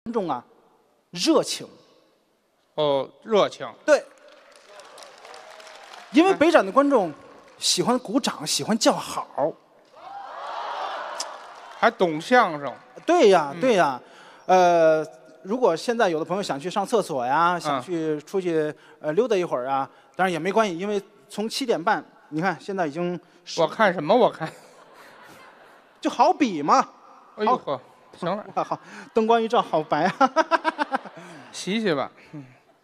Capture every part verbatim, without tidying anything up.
观众啊，热情。 哦，热情。 对，因为北展的观众喜欢鼓掌，喜欢叫好， 还懂相声。 对呀， 嗯、 对呀，呃，如果现在有的朋友想去上厕所呀，想去出去呃溜达一会儿啊，当然也没关系，因为从七点半，你看现在已经， 我看什么？我看， 就好比嘛。 哎呦呵，行了， 好，灯光一照，好白啊！ 洗洗吧。嗯，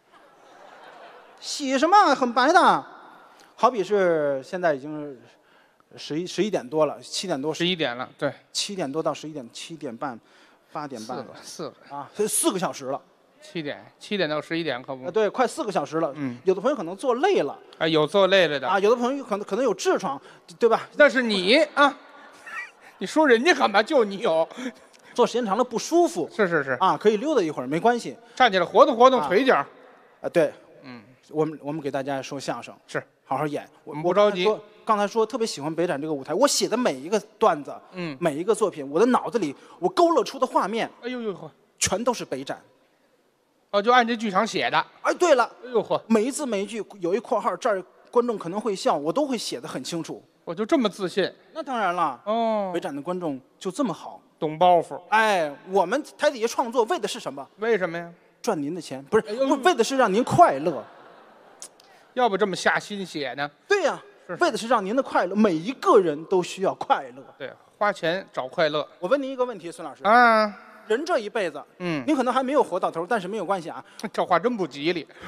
洗什么？很白的。好比是现在已经十一十一点多了，七点多十一点了，对， 七点多到十一点，七点半，八点半， 四个四个啊，所以四个小时了。 七点七点到十一点可不？ 啊，对，快四个小时了。 嗯， 有的朋友可能坐累了。 啊，有坐累了的啊，有的朋友可能可能有痔疮，对吧？ 那是你啊，你说人家干嘛？就你有， 坐时间长了不舒服。 是是是。 啊，可以溜达一会儿，没关系。 站起来活动活动腿脚。 啊，对， 嗯， 我们我们给大家说相声， 是好好演。 我们不着急。 刚才说，刚才说特别喜欢北展这个舞台，我写的每一个段子， 嗯， 每一个作品，我的脑子里我勾勒出的画面， 哎呦呦呵， 全都是北展。 哦，就按这剧场写的。 哎，对了， 哎呦呵， 每一字每一句有一括号，这儿观众可能会笑，我都会写得很清楚。 我就这么自信。 那当然了。 哦， 北展的观众就这么好， 懂包袱。 哎，我们台底下创作为的是什么？ 为什么呀？ 赚您的钱，不是， 哎呦， 不是为的是让您快乐。 要不这么下心血呢？ 对呀、 是为的是让您的快乐，每一个人都需要快乐。 对，花钱找快乐。 我问您一个问题，孙老师。 啊， 人这一辈子， 嗯， 您可能还没有活到头，但是没有关系啊。 这话真不吉利。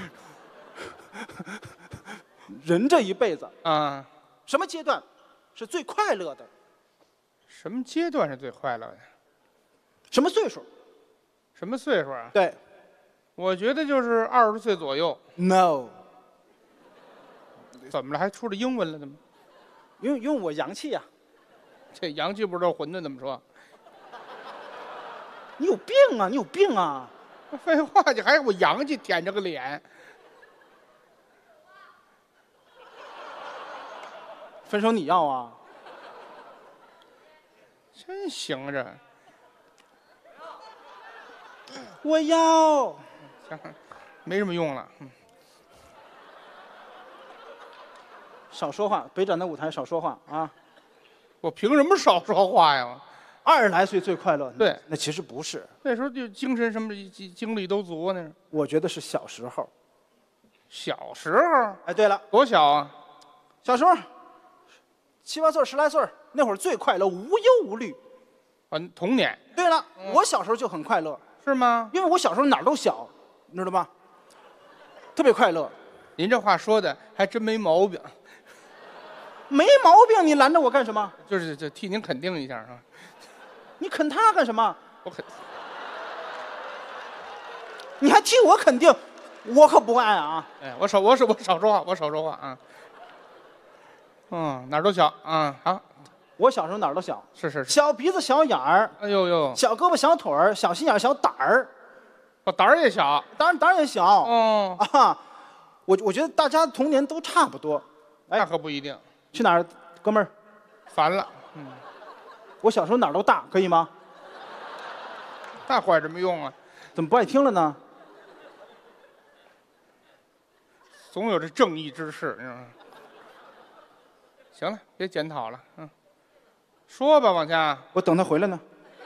人这一辈子， 啊， 什么阶段是最快乐的？ 什么阶段是最快乐的？ 什么岁数？ 什么岁数啊？ 对， 我觉得就是二十岁左右。 No， 怎么了？还出了英文了？怎么？ 因为因为我洋气呀、 这洋气不知道混沌怎么说？ 你有病啊！你有病啊！ 废话，你还我洋气舔着个脸。 分手你要啊？ 真行着。 我要。 行，没什么用了。嗯， 少说话，北展的舞台少说话啊！ 我凭什么少说话呀？ 二十来岁最快乐。 对， 那其实不是。 那时候就精神什么精精力都足啊，那是。 我觉得是小时候。 小时候？ 哎，对了， 多小啊？ 小时候七八岁、十来岁那会儿最快乐，无忧无虑。 啊，童年。 对了，嗯、我小时候就很快乐。 是吗？ 因为我小时候哪儿都小，你知道吧？特别快乐。 您这话说的还真没毛病。 没毛病，你拦着我干什么？ 就是就替您肯定一下啊。 你肯他干什么？ 我肯。 你还替我肯定，我可不爱啊！ 哎，我少我少我少说话，我少说话啊。嗯，哪儿都小啊好。 我小时候哪儿都小， 是是是。 小鼻子小眼儿， 哎呦呦， 小胳膊小腿儿，小心眼小胆儿， 我胆儿也小。 当然胆儿也小。 哦啊，我我觉得大家童年都差不多。 那可不一定。 去哪儿，哥们儿？ 烦了。嗯， 我小时候哪儿都大，可以吗？ 那话有什么用啊？ 怎么不爱听了呢？ 总有这正义之士，你知道吗？行了，别检讨了，嗯，说吧，往下。 我等他回来呢。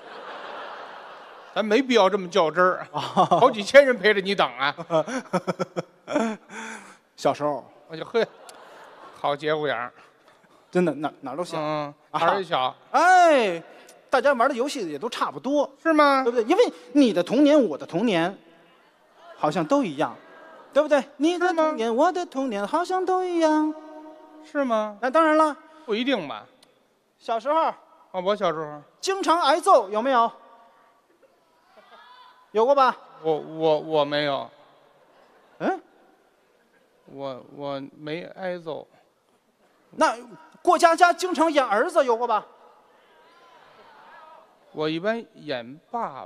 咱没必要这么较真儿，好几千人陪着你等啊。 小时候， 我就呵，好节骨眼儿， 真的哪哪都小， 嗯，胆儿也小。 哎，大家玩的游戏也都差不多， 是吗？ 对不对？因为你的童年，我的童年，好像都一样，对不对？你的童年，我的童年，好像都一样， 是吗？ 那当然了， 不一定吧。 小时候， 啊，我小时候经常挨揍，有没有？有过吧？ 我我我没有， 嗯， 我我没挨揍。 那过家家经常演儿子，有过吧？ 我一般演爸爸。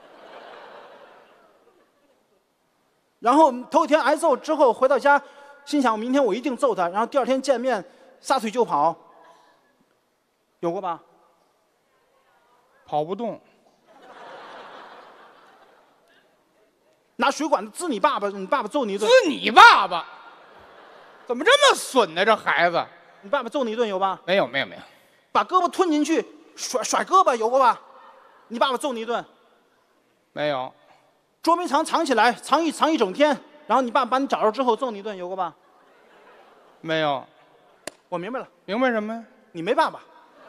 然后头一天挨揍之后回到家，心想明天我一定揍他，然后第二天见面撒腿就跑，有过吧？ 跑不动。 拿水管子滋你爸爸，你爸爸揍你一顿。 滋你爸爸？怎么这么损呢？这孩子， 你爸爸揍你一顿有吧？ 没有没有没有。 把胳膊吞进去，甩甩胳膊有过吧？你爸爸揍你一顿。 没有。 捉迷藏藏起来，藏一藏一整天，然后你爸把你找着之后揍你一顿有过吧？ 没有。 我明白了。 明白什么呀？ 你没爸爸，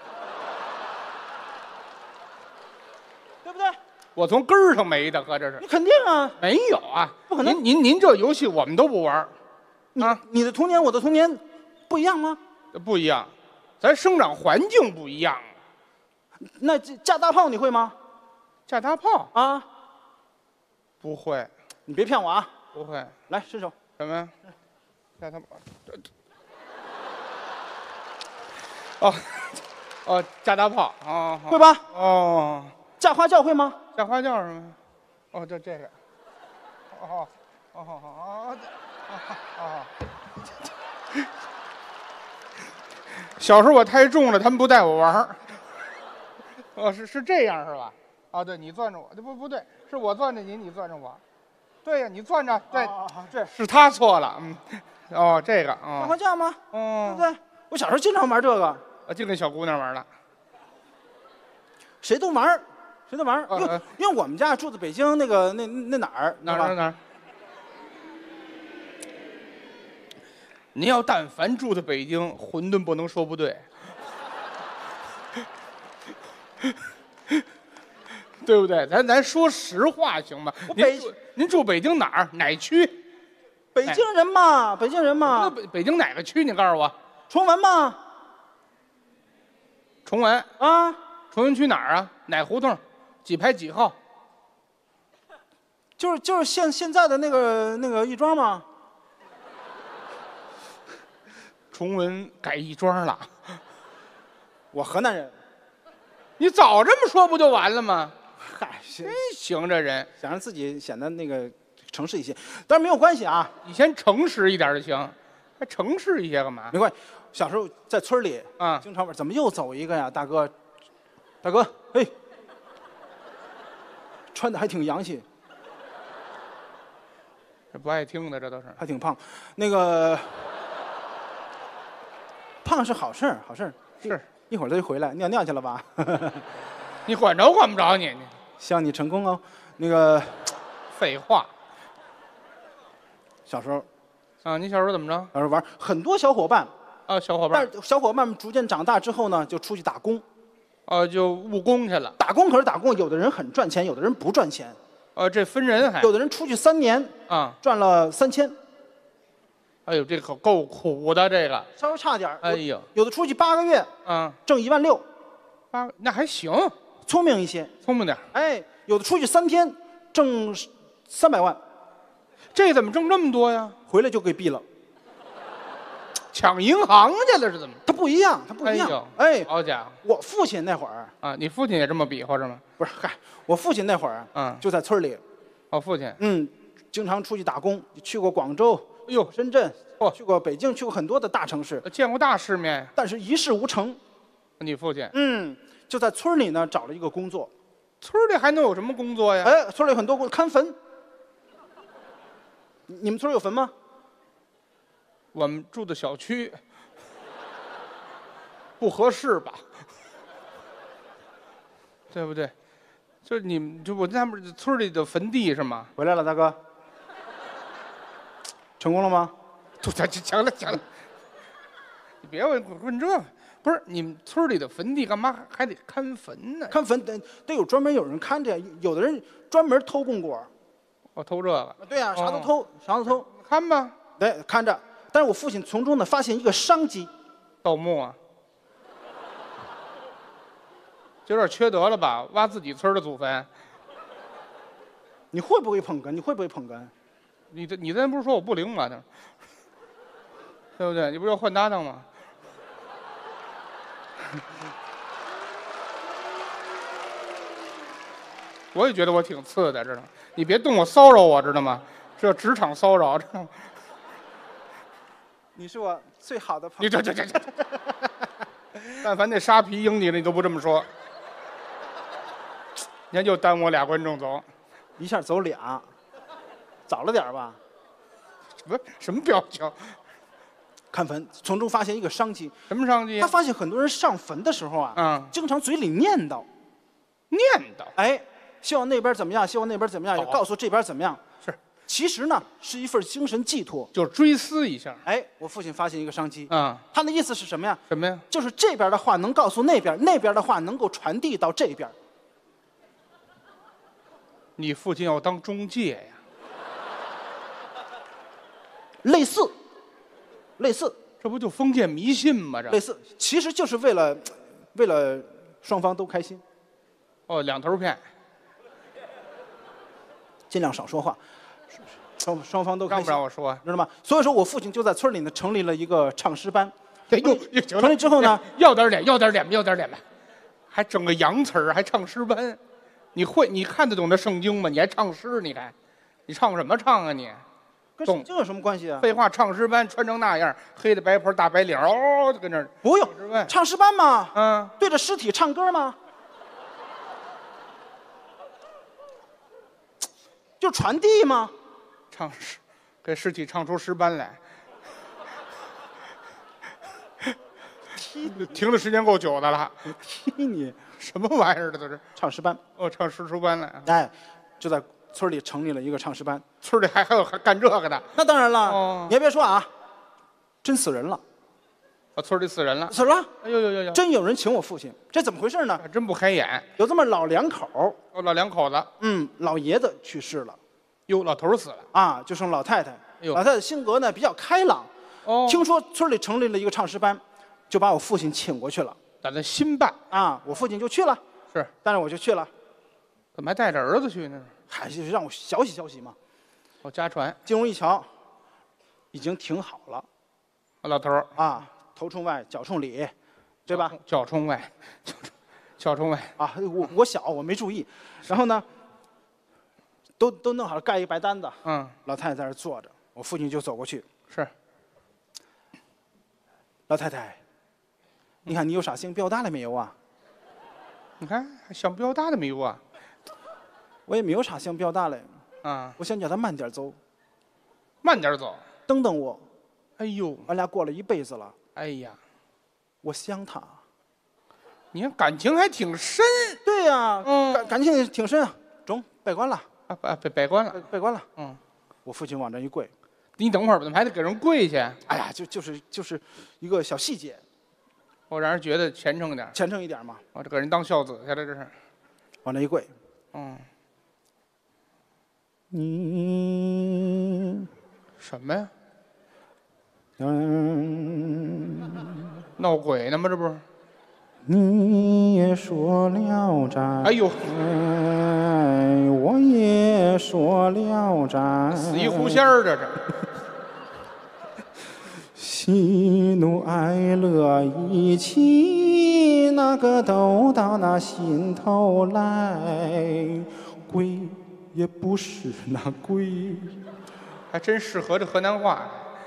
对不对？ 我从根儿上没的，合着是。 你肯定啊。 没有啊， 不可能。 您您您这游戏我们都不玩啊。 你的童年，我的童年不一样吗？ 不一样，咱生长环境不一样。 那架大炮你会吗？ 架大炮啊？ 不会。 你别骗我啊！ 不会。 来，伸手。 什么呀？架大炮。哦，哦，架大炮哦， 会吧？ 哦， 架花轿会吗？ 架花轿是吗？哦，就这个。哦，哦，哦，哦，哦。小时候我太重了，他们不带我玩儿。哦，是是这样是吧？啊，对你攥着我，不不对，是我攥着你，你攥着我。对呀，你攥着，对， 这是他错了，嗯，哦，这个， 架花轿吗？ 哦， 对不对？我小时候经常玩这个。 啊，就跟小姑娘玩了。 谁都玩，谁都玩，因为因为我们家住在北京那个那那哪儿哪儿哪儿。您要但凡住在北京，馄饨不能说不对，对不对？咱咱说实话行吗？您住您住北京哪儿哪区？ 北京人嘛，北京人嘛。 北北京哪个区？你告诉我。 崇文嘛。 崇文啊。 崇文区哪儿啊？哪胡同？几排几号？ 就是就是现现在的那个那个亦庄嘛。 崇文改亦庄了。 我河南人。 你早这么说不就完了吗？ 嗨， 真行这人， 想让自己显得那个诚实一些，当然没有关系啊。 你先诚实一点就行，还诚实一些干嘛？ 没关系，小时候在村里啊，经常玩。怎么又走一个呀，大哥？大哥，嘿，穿的还挺洋气。 这不爱听的，这都是。 还挺胖，那个胖是好事儿，好事儿。 是， 一会儿他就回来尿尿去了吧？ 你管着管不着你，你希望你成功哦。那个， 废话。 小时候， 啊，你小时候怎么着？ 小时候玩很多小伙伴。 啊，小伙伴。 但是小伙伴们逐渐长大之后呢，就出去打工。 哦，就务工去了。 打工可是打工，有的人很赚钱，有的人不赚钱。 哦，这分人还。 有的人出去三年啊， 赚了三千。 哎呦，这可够苦的，这个稍微差点。 哎呦， 有的出去八个月， 啊， 挣一万六。 八那还行， 聪明一些， 聪明点。 哎，有的出去三天，挣三百万。 这怎么挣这么多呀？ 回来就给毙了。 抢银行去了是怎么？ 他不一样，他不一样。 哎，好家伙！ 我父亲那会儿啊，你父亲也这么比划是吗？ 不是，嗨，我父亲那会儿，嗯，就在村里。 我父亲， 嗯，经常出去打工，去过广州， 哎呦， 深圳， 哦， 去过北京，去过很多的大城市， 见过大世面， 但是一事无成。 你父亲， 嗯，就在村里呢找了一个工作。 村里还能有什么工作呀？ 哎，村里很多工看坟。你们村有坟吗？ 我们住的小区不合适吧？对不对？就你们，就我他们村里的坟地是吗？ 回来了，大哥。成功了吗？ 都行行了行了，你别问问这个，不是你们村里的坟地干嘛还得看坟呢？ 看坟得得有专门有人看着，有的人专门偷供果。 我偷这个。 对呀，啥都偷，啥都偷。 看吧。 对，看着。但是我父亲从中呢发现一个商机。 盗墓啊。有点缺德了吧？挖自己村的祖坟。 你会不会捧哏？你会不会捧哏？ 你这你咱不是说我不灵吗？对不对？你不是要换搭档吗？我也觉得我挺次的，知道吗？你别动我骚扰我，知道吗？这职场骚扰，知道吗？ 你是我最好的朋友。 你这这这这，但凡那沙皮应你了，你都不这么说。你看，就耽误我俩观众走， 一下走俩。 早了点儿吧？ 什么什么表情？ 看坟，从中发现一个商机。 什么商机？ 他发现很多人上坟的时候啊， 嗯， 经常嘴里念叨， 念叨， 哎，希望那边怎么样，希望那边怎么样，也告诉这边怎么样。 是， 其实呢，是一份精神寄托， 就追思一下。 哎，我父亲发现一个商机， 啊、嗯， 他的意思是什么呀？ 什么呀？ 就是这边的话能告诉那边，那边的话能够传递到这边。 你父亲要当中介呀？ 类似，类似， 这不就封建迷信吗？这类似，其实就是为了，为了双方都开心。 哦，两头骗， 尽量少说话，双双方都开让心。 不让我说？ 知道吗？所以说我父亲就在村里呢成立了一个唱诗班。 哎呦， 成立之后呢， 要点脸，要点脸吧，要点脸吧，还整个洋词儿，还唱诗班，你会你看得懂这圣经吗？你还唱诗？你看，你唱什么唱啊你？ 跟圣经有什么关系啊？ 废话，唱诗班穿成那样，黑的白袍大白领，哦，就跟那儿。 不用唱诗班嘛， 嗯， 对着尸体唱歌吗？就传递吗？ 唱诗，给尸体唱出诗班来。停的时间够久的了。 踢你什么玩意儿？这都是唱诗班。 哦，唱诗书班来。 哎，就在村里成立了一个唱诗班。 村里还还有还干这个的？ 那当然了。 哦， 你还别说啊，真死人了。 啊，村里死人了。 死了？ 哎呦呦呦呦！ 真有人请我父亲，这怎么回事呢？ 还真不开眼。 有这么老两口。 哦，老两口子。 嗯，老爷子去世了。 哟，老头死了啊，就剩老太太。 呦老太太性格呢比较开朗。 哦， 听说村里成立了一个唱诗班，就把我父亲请过去了。 打算新办啊，我父亲就去了。 是， 但是我就去了。 怎么还带着儿子去呢？ 还是让我消息消息嘛。 哦，家传。 进屋一瞧，已经挺好了。 老头儿啊，头冲外，脚冲里，对吧？ 脚冲外，脚冲，脚冲外。 啊，我我小，我没注意。然后呢，都都弄好了，盖一白单子。 嗯。 老太太在那坐着，我父亲就走过去。 是。 老太太，你看你有啥想表达的没有啊？ 你看想表达的没有啊？ 我也没有啥想表达的。 啊， 我想叫他慢点走。 慢点走。 等等我。 哎呦， 俺俩过了一辈子了。 哎呀， 我想他。 你看感情还挺深。 对呀、啊， 嗯， 感感情挺深啊。中，拜关了。 啊，拜拜拜关了， 拜关了。 嗯， 我父亲往这一跪。 你等会儿吧，怎么还得给人跪去？ 哎呀，就就是就是一个小细节。 我让人觉得虔诚点， 虔诚一点嘛。 我这给人当孝子去了，这是。 往那一跪。 嗯。 你什么呀？ 嗯， 闹鬼呢吗？这不是？ 你也说聊斋。 哎呦， 哎，我也说聊斋。 死一狐仙儿，这是。 喜怒哀乐一起，那个都到那心头来。鬼也不是那鬼， 还真适合这河南话。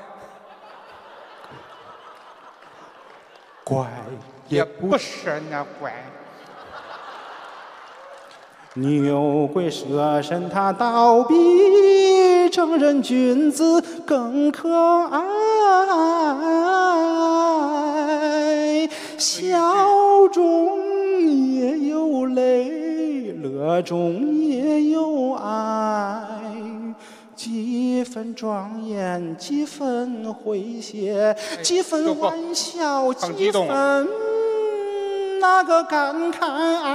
怪也不是那怪。 牛鬼蛇神他倒比正人君子更可爱，笑中也有泪，乐中也有爱，几分庄严，几分诙谐，几分玩笑，几分那个感慨。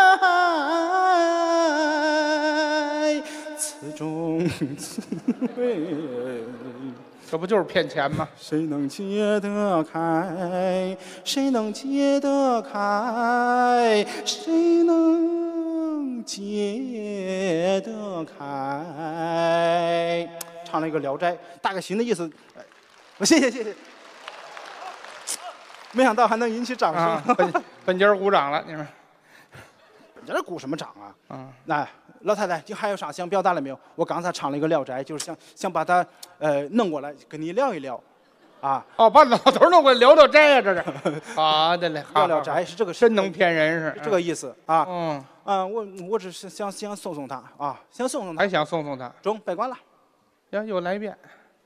此中滋味， 这不就是骗钱吗？ 谁能解得开？谁能解得开？谁能解得开？唱了一个《聊斋》，大概行的意思。我谢谢谢谢。没想到还能引起掌声。 啊、本本家鼓掌了，你们。 你这鼓什么掌啊？ 嗯， 那老太太，你还有啥想表达的没有？我刚才唱了一个《聊斋》，就是想想把它呃弄过来跟你聊一聊，啊。 哦，把老头弄过来聊聊斋呀、啊，这是。好的嘞， 聊聊斋是这个， 真能骗人是这个意思啊。 嗯。 啊，我我只是想想送送他啊，想送送他。 还想送送他。 中，拜关了。 呀，又来一遍。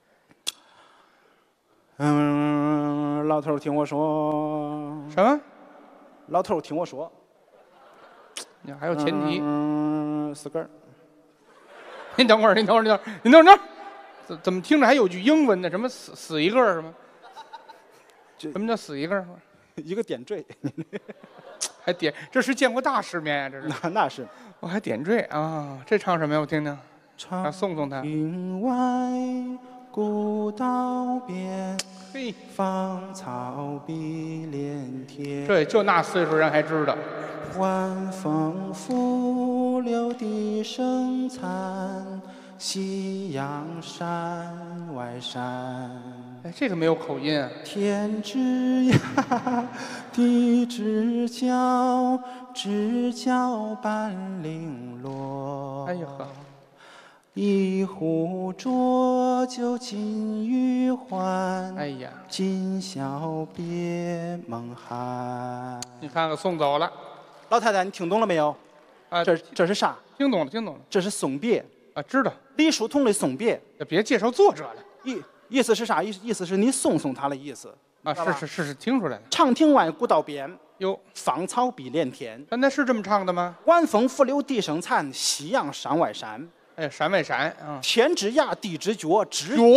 嗯，老头儿听我说。 什么？ 老头儿听我说。 你还有前提。 嗯，四根儿。 您等会儿，您等会儿，您等会儿，您等会儿，怎怎么听着还有句英文呢？什么死死一个是吗？什么叫死一个？ 一个点缀。 还点，这是见过大世面呀、啊！这是。 那那是。 我、哦、还点缀啊！这唱什么呀？我听听。 唱送送他。 亭外古道边， 嘿， 芳草碧连天。 这就那岁数人还知道。 晚风拂柳笛声残，夕阳山外山。 哎，这个没有口音啊。 天之涯，地之角，知交半零落。 哎呀呵。 一壶浊酒尽余欢。 哎呀， 今宵别梦寒。 你看看送走了。 老太太，你听懂了没有？ 啊， 这这是啥？ 听懂了，听懂了。 这是送别啊，知道。 李叔同的送别。 别介绍作者了。 意意思是啥？意意思是你送送他的意思。 啊，是是是是，听出来了。 长亭外，古道边。 哟， 芳草碧连天。 那是这么唱的吗？ 晚风拂柳笛声残，夕阳山外山。 哎，山外山啊。 天之涯，地之角，知角。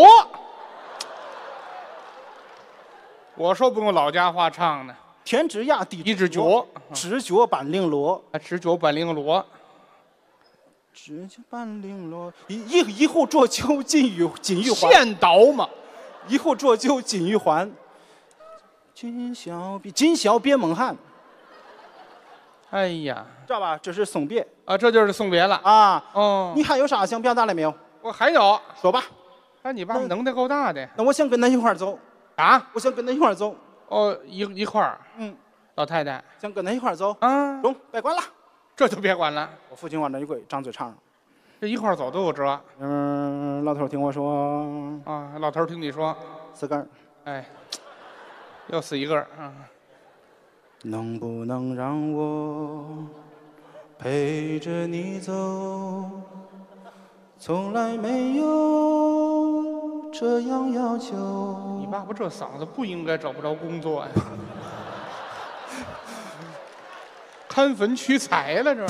我说不用老家话唱呢。 天之涯，地之角， 知角半零落。 啊，知角半零落。 知角半零落。一一一壶浊酒尽余尽余欢。 现倒嘛。 一壶浊酒尽余欢。今宵别今宵别梦寒。 哎呀， 知道吧？这是送别啊，这就是送别了啊。 哦， 你还有啥想表达的没有？ 我还有， 说吧。 哎，你爸爸能耐够大的。 那我想跟他一块儿走。 啊？ 我想跟他一块儿走。 哦，一一块儿。 嗯。 老太太想跟他一块儿走。 啊。 中，别管了。 这就别管了。 我父亲往那一跪，张嘴唱。 这一块儿走都有辙。 嗯，老头听我说。 啊，老头听你说。 四根儿。 哎。又死一个啊。 能不能让我陪着你走？从来没有这样要求。 你爸爸这嗓子不应该找不着工作呀。看坟取财了这。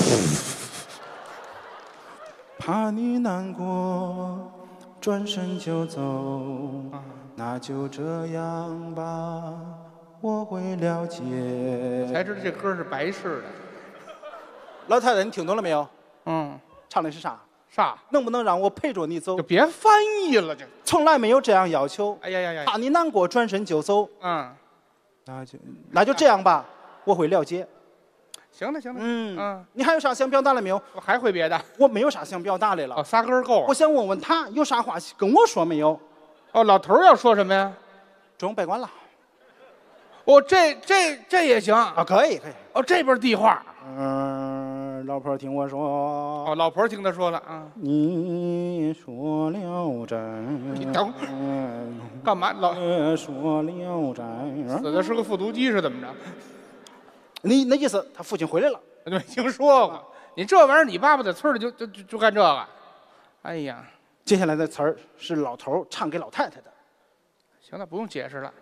怕你难过，转身就走。啊、那就这样吧。我会了解。 才知道这歌是白事的。 老太太，你听懂了没有？ 嗯， 唱的是啥？ 啥？ 能不能让我陪着你走？ 就别翻译了，这从来没有这样要求。 哎呀呀呀！ 怕你难过，转身就走。 嗯， 那就那就这样吧，我会了解。 行了行了。 嗯嗯， 你还有啥想表达的没有？ 我还会别的。 我没有啥想表达的了。 哦，仨歌够了。 我想问问他有啥话跟我说没有？ 哦，老头要说什么呀？ 中，别管了。 哦，这这这也行啊，可以可以。 哦，这边地话。 嗯，老婆听我说。 哦，老婆听他说了啊。 你说聊斋。 你等。干嘛老？ 说聊斋。 死的是个复读机是怎么着？ 你那意思他父亲回来了？ 没听说过。你这玩意儿，你爸爸在村里就就就就干这个。哎呀， 接下来的词儿是老头唱给老太太的。 行了，不用解释了。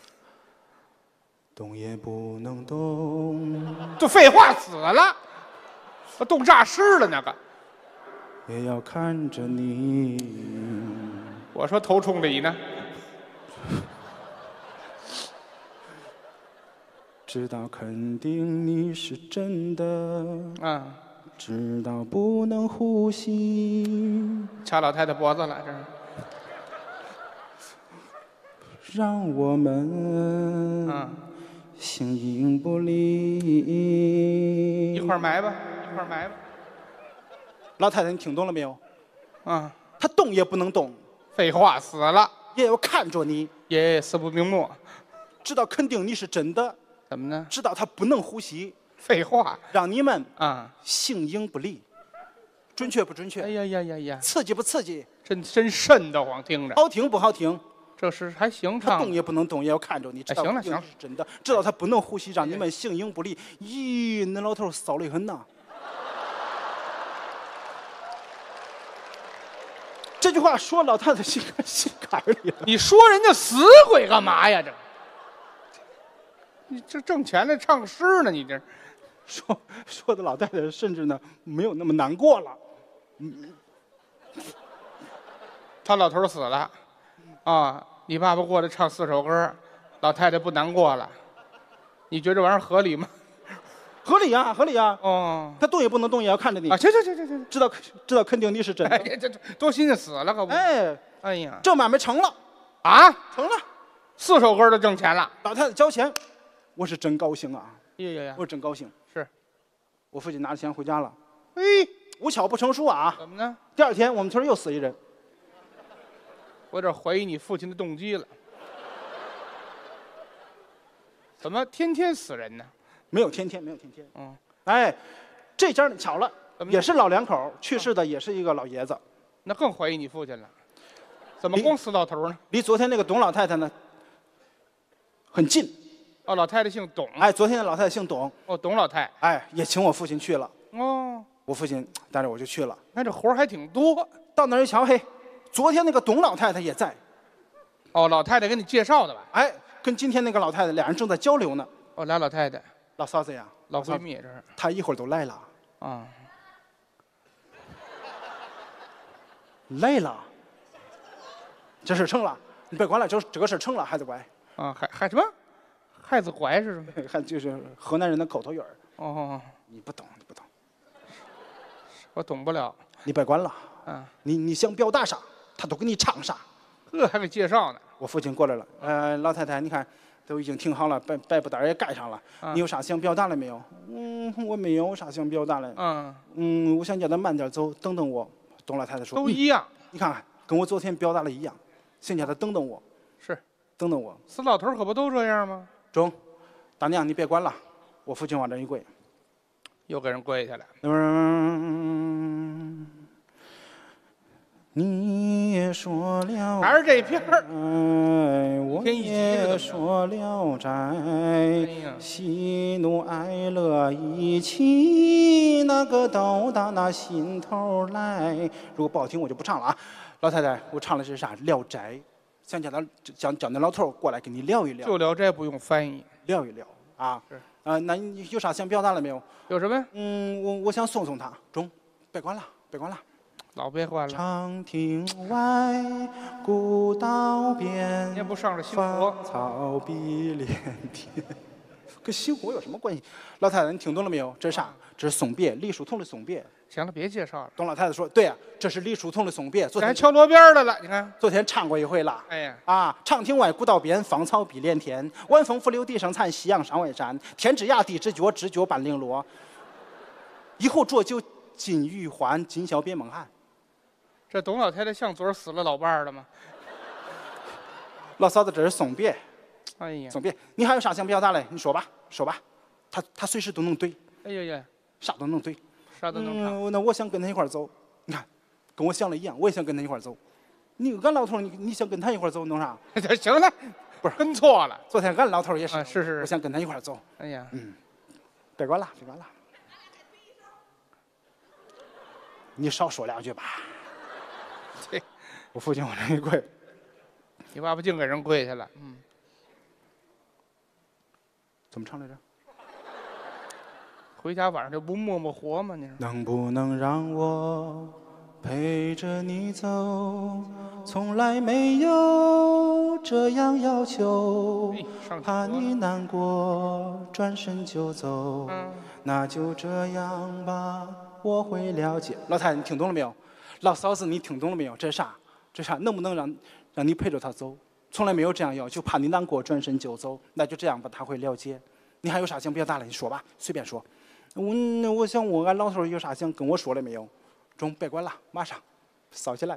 动也不能动， 这废话死了，冻诈尸了那个。 也要看着你。 我说头冲里呢。 知道肯定你是真的。 啊。 知道不能呼吸。 掐老太太脖子了，这是。 让我们。 嗯。 形影不离。 一块儿埋吧，一块儿埋吧。 老太太，你听懂了没有？ 啊， 他动也不能动。 废话，死了。 也要看着你。 也死不瞑目。 知道肯定你是真的。 怎么呢？ 知道他不能呼吸。 废话。 让你们啊形影不离。准确不准确？ 哎呀呀呀呀！ 刺激不刺激？ 真真瘆得慌，听着。 好听不好听？ 这是还行唱。他动也不能动，也要看着你。知道行了行了， 是真的。知道他不能呼吸，让你们形影不离。咦，那老头骚得很呐！ 这句话说老太太心心坎里了。 你说人家死鬼干嘛呀？这，你这挣钱了唱诗呢？你这说说的老太太甚至呢没有那么难过了。 他老头死了，啊，你爸爸过来唱四首歌，老太太不难过了，你觉得这玩意儿合理吗？ 合理呀，合理呀。 哦， 他动也不能动，也要看着你啊，行行行行行， 知道知道肯定你是真的。 哎，这这多新鲜死了可不？ 哎， 哎呀， 这买卖成了， 啊， 成了， 四首歌都挣钱了， 老太太交钱，我是真高兴啊， 呀呀呀我，是真高兴。 是， 我父亲拿着钱回家了， 哎， 无巧不成书啊。 怎么呢？ 第二天我们村又死一人， 我有点怀疑你父亲的动机了。怎么天天死人呢？ 没有天天，没有天天。 嗯， 哎，这家呢巧了， 怎么也是老两口，去世的也是一个老爷子， 那更怀疑你父亲了。怎么离光死老头呢？ 离昨天那个董老太太呢很近。 哦，老太太姓董。 哎，昨天的老太太姓董， 哦，董老太。 哎，也请我父亲去了。 哦， 我父亲带着我就去了， 那这活儿还挺多。 到那儿一瞧，嘿，昨天那个董老太太也在， 哦，老太太给你介绍的吧？ 哎，跟今天那个老太太俩人正在交流呢。 哦，俩老太太， 老嫂子呀， 老闺蜜这是。 她一会儿都来了， 啊， 来了，这事成了，你别管了，这这个事成了，孩子乖， 啊，还还什么？孩子乖是什么？ 还就是河南人的口头语儿， 哦， 你不懂，你不懂， 我懂不了。 你别管了， 啊， 你你想表达啥，他都给你唱啥。 呵，还给介绍呢。 我父亲过来了，呃，老太太，你看都已经挺好了，白白布单也盖上了， 啊你有啥想表达的没有？嗯，我没有啥想表达的。 嗯， 嗯，我想叫他慢点走，等等我。董老太太说，嗯都一样。 你看看，跟我昨天表达的一样，先叫他等等我， 是， 等等我。 死老头儿可不都这样吗？ 中，大娘你别管了，我父亲往这一跪， 又给人跪下来。 嗯，你也说了， 还是这片儿。 哎，我天一急也了说了斋， 呀喜怒哀乐一起，那个都到那心头来。如果不好听，我就不唱了啊。老太太，我唱的是啥？《聊斋》，想叫他叫叫那老头儿过来跟你聊一聊， 就聊斋不用翻译。 聊一聊啊。 是啊，那你有啥想表达的没有？ 有什么呀？ 嗯，我我想送送他。中，别管了，别管了。 老别换了。 长亭外，古道边， 你也不上这新芳活。 草碧连天。跟新活有什么关系？老太太，你听懂了没有？这是啥？这是送别，李叔同的送别。 行了，别介绍了。 董老太太说：“对呀、这是李叔同的送别。昨天这还敲锣边儿来了，你看。 昨天唱过一回了。 哎呀， 啊，长亭外，古道边，芳草碧连天。晚风拂柳笛声残，夕阳山外山。天之涯，地之角，知觉半零落。以后浊酒尽余欢，今宵别梦寒。” 这董老太太像昨儿死了老伴儿了吗？ 老嫂子，这是送别， 哎呀， 送别。你还有啥想表达嘞？你说吧，说吧。他他随时都能怼， 哎呀呀， 啥都能怼。 啥都能唱。 嗯，那我想跟他一块儿走。你看，跟我想的一样，我也想跟他一块儿走。你俺老头儿，你你想跟他一块儿走，弄啥？ 这行了， 不是跟错了。 昨天俺老头儿也是， 啊是是我想跟他一块儿走。 哎呀， 别管了，别管了。你少说两句吧。 这我父亲往这一跪， 你爸爸净给人跪下了。嗯， 怎么唱来着？ 回家晚上就不磨磨活吗？你说。 能不能让我陪着你走？从来没有这样要求哎，上去怕得了你难过，转身就走。 嗯， 那就这样吧，我会了解。老太太，你听懂了没有？老嫂子，你听懂了没有？这是啥？这是啥？能不能让让你陪着他走？从来没有这样要求，怕你难过，转身就走。那就这样吧，他会了解。你还有啥想表达的？你说吧，随便说。我我想问俺老头有啥想跟我说的没有？中，别管了，马上烧起来。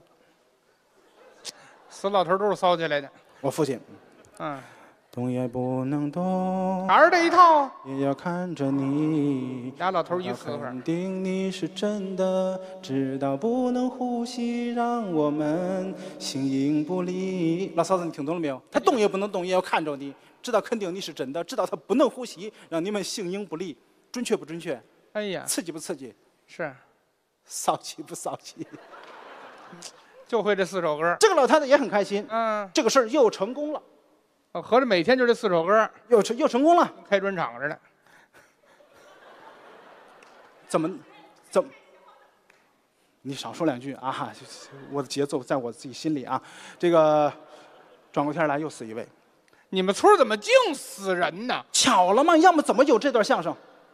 死老头都是骚起来的。 我父亲嗯， 动也不能动， 还是这一套啊。 也要看着你。 俩老头一死法。 肯定你是真的，知道不能呼吸，让我们形影不离。老嫂子，你听懂了没有？他动也不能动，也要看着你，知道肯定你是真的，知道他不能呼吸，让你们形影不离。准确不准确？ 哎呀， 刺激不刺激？ 是。 骚气不骚气？ 就会这四首歌。 这个老太太也很开心， 嗯， 这个事儿又成功了， 哦合着每天就这四首歌， 又成又成功了。 开专场似的。 怎么怎么？你少说两句啊！我的节奏在我自己心里啊。这个转过天来又死一位， 你们村怎么净死人呢？ 巧了吗？要么怎么有这段相声？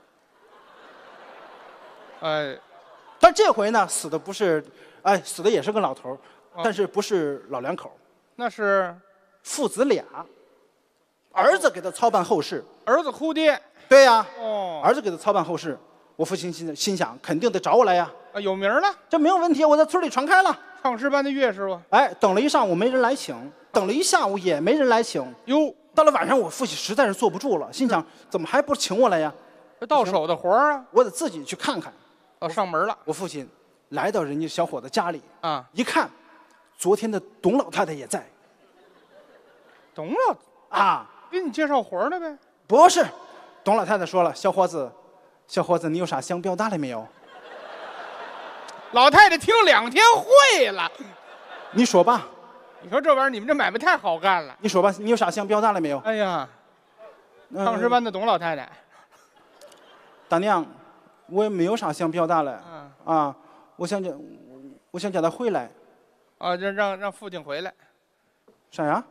哎， 但这回呢，死的不是，哎，死的也是个老头儿， 哦但是不是老两口， 那是父子俩，儿子给他操办后事。 儿子哭爹。 对呀、 哦， 儿子给他操办后事。我父亲心心想，肯定得找我来呀， 啊有名了， 这没有问题，我在村里传开了。 唱诗班的岳师傅。 哎，等了一上午没人来请，等了一下午也没人来请。 哟， 到了晚上，我父亲实在是坐不住了，心想怎么还不请我来呀？ 这到手的活儿啊。 我得自己去看看。 哦，上门了我父亲来到人家小伙子家里， 啊。 一看，昨天的董老太太也在懂了， 啊。 给你介绍活儿呢呗。 不是，董老太太说了，小伙子，小伙子，你有啥想表达的没有？ 老太太听两天会了。 你说吧， 你说这玩意儿，你们这买卖太好干了。 你说吧，你有啥想表达的没有？ 哎呀， 嗯唱诗班的董老太太。 大娘，我也没有啥想表达的嗯， 啊，我想叫，我想叫他回来。 啊，让让让父亲回来。 啥呀？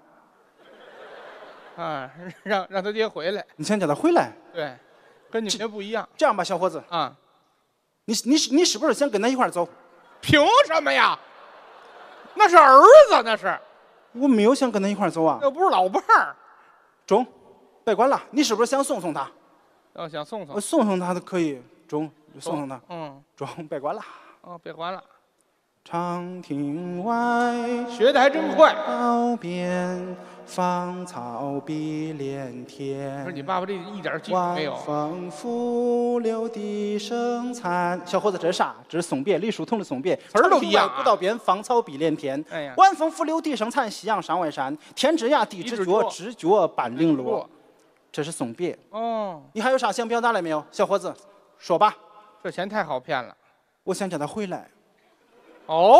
啊，让让他爹回来。 你想叫他回来？ 对，跟你们这不一样这样吧，小伙子， 啊。 你你你是不是想跟他一块儿走？ 凭什么呀？那是儿子，那是， 我没有想跟他一块儿走啊。 又不是老伴儿。 中，别管了，你是不是想送送他？ 要想送送我，送送他都可以。中，送送他。 嗯， 中，别管了。 哦，别管了， 长亭外， 学的还真快。 道边芳草碧连不天。 是你爸爸这一点技术没有晚。风拂柳笛声残。小伙子，这是啥？这是送别，李叔同的送别。 词儿都一样啊长亭外，古道边，芳草碧连天。 哎呀晚风拂柳笛声残，夕阳山外山。天之涯，地之地之角， 角知觉半零落落。 这是送别。 哦， 你还有啥想表达的没有，小伙子？说吧。 这钱太好骗了。 我想叫他回来。 哦，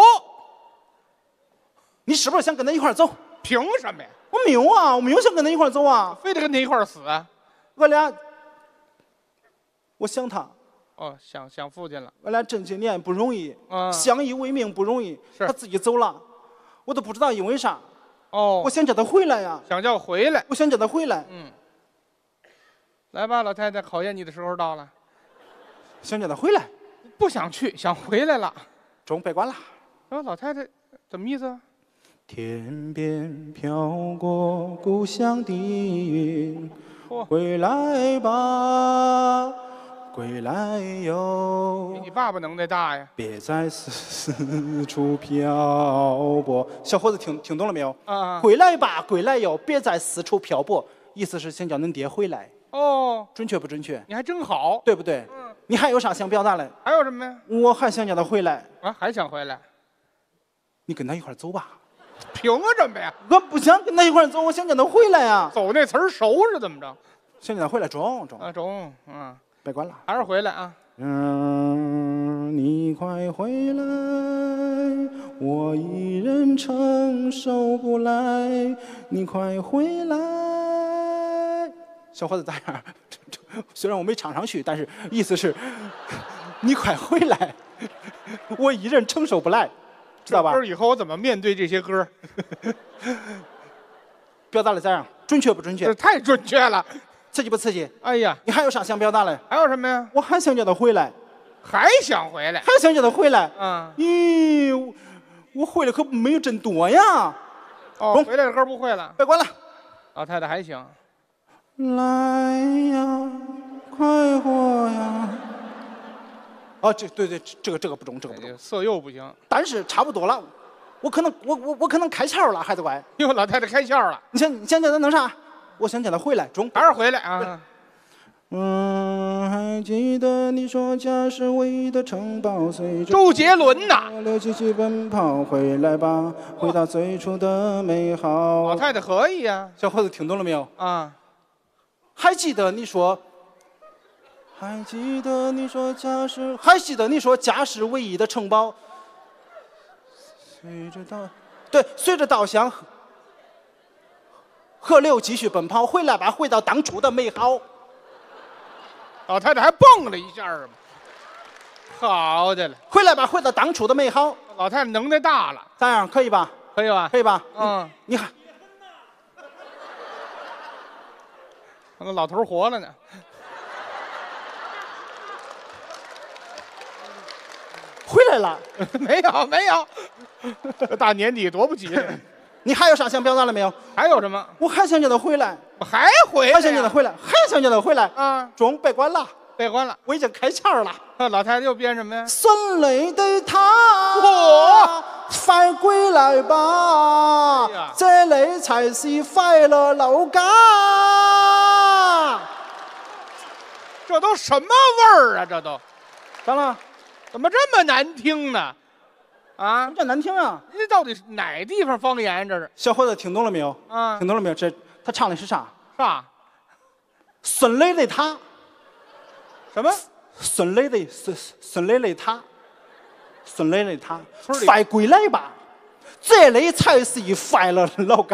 你是不是想跟他一块儿走？ 凭什么呀？ 我没有啊，我没有想跟他一块儿走啊。 非得跟他一块儿死啊？ 我俩，我想他， 哦，想想父亲了。 我俩这些年不容易， 嗯相依为命不容易。 是他自己走了，我都不知道因为啥。 哦我，想叫他回来呀， 想叫回来。 我想叫他回来， 嗯，来吧，老太太，考验你的时候到了。 想叫他回来。 不想去，想回来了。 中，别管了。 说老太太怎么意思啊？ 天边飘过故乡的云， 嚯， 回来吧，归来哟比，你爸爸能耐大呀。 别再四处漂泊。小伙子听听懂了没有？ 啊， 归来吧，归来哟，别再四处漂泊。意思是想叫恁爹回来， 哦， 准确不准确？ 你还真好。 对不对？ 嗯， 你还有啥想表达的？ 还有什么呀？ 我还想叫他回来， 啊，还想回来？ 你跟他一块儿走吧。 凭什么呀？ 我不想跟他一块儿走，我想叫他回来呀。 走那词儿熟是怎么着？ 想叫他回来，中中， 啊，中，嗯， 别管了。 还是回来啊。 嗯，你快回来，我一人承受不来，你快回来。小伙子咋样？虽然我没唱上去，但是意思是，你快回来，我一人承受不来，知道吧这？歌以后我怎么面对这些歌？ 表达的咋样？准确不准确这？太准确了。 刺激不刺激？ 哎呀， 你还有啥想表达的？ 还有什么呀？ 我还想叫他回来， 还想回来？ 还想叫他回来。 嗯， 咦，我我回来可没有真多呀。 哦， 中回来的歌不会了。 别管了。 老太太还行。 来呀，快活呀！哦，这对对，这个这个不中，这个不中， 色诱不行。 但是差不多了。我可能我我我可能开窍了，孩子乖。 哟，老太太开窍了。 你想你想叫他弄啥？我想叫他回来，中。 还是回来啊？ 嗯，还记得你说家是唯一的城堡，随着周杰伦呐。 流继续奔跑，回来吧，回到最初的美好。 老太太可以呀。 小伙子听懂了没有？ 啊， 还记得你说，还记得你说家是，还记得你说家是唯一的城堡。 随着稻，对，随着稻香河河流继续奔跑，回来吧，回到当初的美好。 老太太还蹦了一下儿嘛，好的了， 回来吧，回到当初的美好。 老太太能耐大了， 咋样？可以吧？ 可以吧？ 可以吧？ 嗯， 你看， 那老头活了呢。 回来了。 没有没有，大年底多不吉利。 你还有啥想表达了没有？ 还有什么？ 我还想叫他回来， 还回来？ 还想叫他回来，还想叫他回来。 啊， 钟别关了， 别关了， 我已经开窍了。 老太太又编什么呀？ 孙雷的他， 我快归来吧， 哎呀这里才是快乐老家。 这都什么味儿啊？这都咋了？ 怎么这么难听呢？啊什么，叫难听啊？ 这到底是哪地方方言？这是小伙子听懂了没有？ 啊， 听懂了没有？这他唱的是啥？ 啥？ 孙雷的他， 什么？ 孙雷的孙孙雷的他，孙雷的他村里， 快归来吧，这里才是一快乐的老家。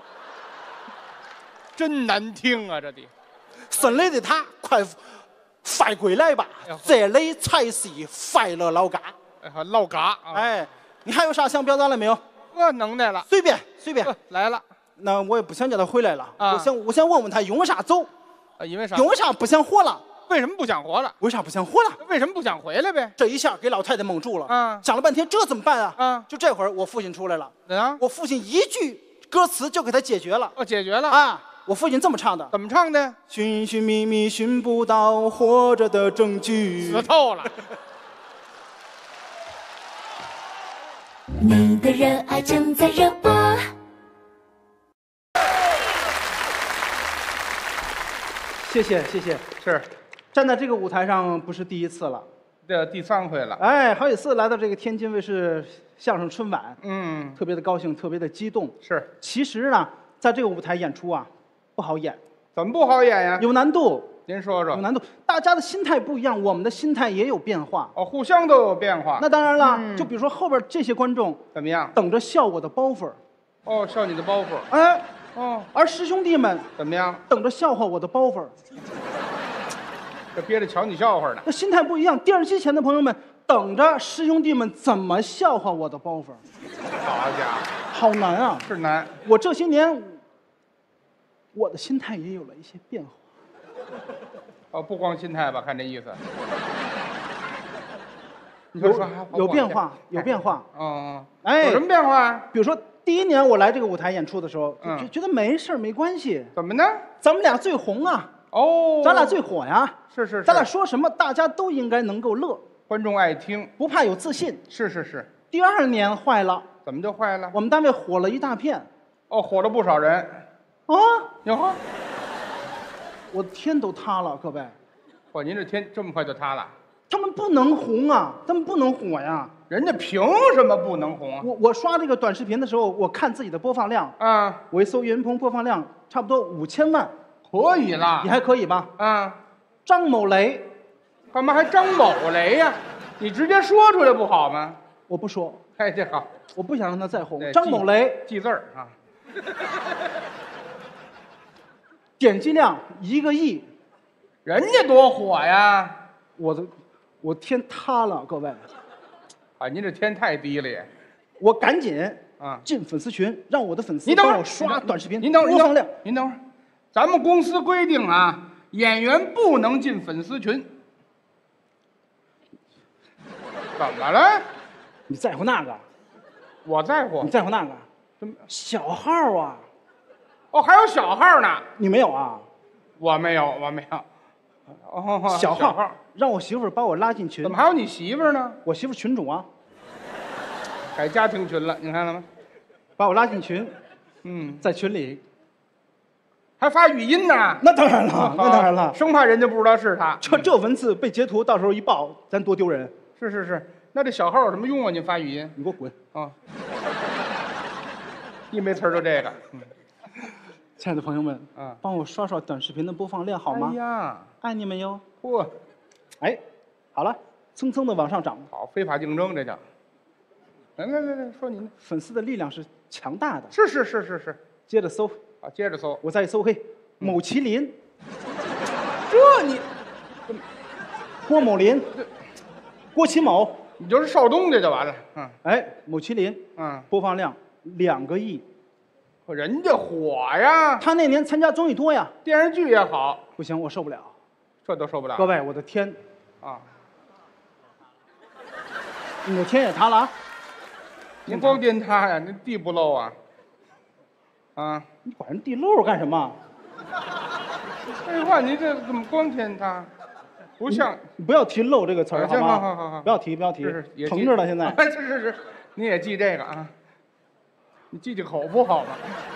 真难听啊！这地孙雷的他，快快归来吧哎呦， 这里才是一快乐老家。 哎呀，唠嘎啊！ 哎，你还有啥想表达了没有？ 这能耐了， 随便随便呵。来了那我也不想叫他回来了， 啊我想我想问问他，因为啥走？ 啊！因为啥？ 因为啥不想活了？ 为什么不想活了？ 为啥不想活了？ 为什么不想回来呗？ 这一下给老太太蒙住了。 啊想了半天，这怎么办啊？ 啊就这会儿，我父亲出来了， 啊！ 我父亲一句歌词就给他解决了。 哦，解决了。 啊，我父亲这么唱的： 怎么唱的？ 寻寻觅觅寻不到活着的证据死。透了！ 你的热爱正在热播。 谢谢谢谢， 是， 站在这个舞台上不是第一次了， 这第三回了。 哎，好几次来到这个天津卫视相声春晚， 嗯， 特别的高兴，特别的激动。 是， 其实呢，在这个舞台演出啊，不好演， 怎么不好演呀？ 有难度， 您说说。 有难度。大家的心态不一样，我们的心态也有变化。 哦，互相都有变化。 那当然了， 嗯就比如说后边这些观众怎么样？ 等着笑我的包袱儿， 哦，笑你的包袱。 哎， 哦， 而师兄弟们怎么样？ 等着笑话我的包袱儿， 这憋着瞧你笑话呢。 那心态不一样。电视机前的朋友们等着师兄弟们怎么笑话我的包袱儿， 好家伙， 好难啊！ 是难。 我这些年，我的心态也有了一些变化。 哦，不光心态吧，看这意思。你说有说还有变化，有变化。 哦哦， 哎有什么变化？ 比如说第一年我来这个舞台演出的时候，就嗯就觉得没事儿没关系， 怎么呢？ 咱们俩最红啊， 哦， 咱俩最火呀， 是是是， 咱俩说什么大家都应该能够乐， 观众爱听。 不怕有自信。 是是是， 第二年坏了， 怎么就坏了？ 我们单位火了一大片哦，火了不少人。 啊， 哟呵， 我天都塌了，各位， 嚯，您这天这么快就塌了？ 他们不能红啊，他们不能火呀。 人家凭什么不能红啊？ 我我刷这个短视频的时候，我看自己的播放量， 啊， 我一搜岳云鹏播放量差不多五千万， 可以了你。还可以吧？ 啊， 张某雷， 干嘛还张某雷呀？你直接说出来不好吗？ 我不说， 哎，这好， 我不想让他再红对。 张某雷记字儿啊。 点击量一个亿， 人家多火呀！ 我的我天塌了，各位， 啊，您这天太低了也。 我赶紧啊， 进粉丝群，让我的粉丝您等会儿帮我刷短视频， 您等会儿， 播放量。 您等会儿，咱们公司规定啊，演员不能进粉丝群。怎么了？ 你在乎那个？ 我在乎你。在乎那个？ 怎么？ 小号啊， 哦，还有小号呢？ 你没有啊？ 我没有，我没有。哦， 小号号， 让我媳妇儿把我拉进群怎么。还有你媳妇儿呢？ 我媳妇儿群主啊， 改家庭群了，你看了吗？ 把我拉进群， 嗯， 在群里。 还发语音呢。 那当然了，那当然了。 生怕人家不知道是他。 这这文字被截图，到时候一爆，咱多丢人。 是是是，那这小号有什么用啊？您发语音你给我滚！ 啊？一没词儿就这个。嗯亲爱的朋友们， 啊， 帮我刷刷短视频的播放量好吗哎？呀， 爱你们哟！ 嚯， 哎，好了，蹭蹭的往上涨。 好，非法竞争这叫。 来来来来，说您的。 粉丝的力量是强大的。 是是是是是。 接着搜， 啊，接着搜。 我再一搜，嘿，某麒麟， 这你， 郭某林，郭启某， 你就是少东家就完了。嗯哎，某麒麟， 嗯， 播放量两个亿。 人家火呀， 他那年参加综艺多呀。 电视剧也好， 不行，我受不了。 这都受不了。 各位，我的天， 啊， 你的天也塌了啊！ 您光颠塌呀，那地不漏啊。啊， 你管人地漏干什么？ 废话，你这怎么光天塌？不像。 你不要提漏这个词儿，好吗？ 好好好好， 不要提，不要提， 是是疼着了现在。 是是是，你也记这个啊？你记记口不好吗？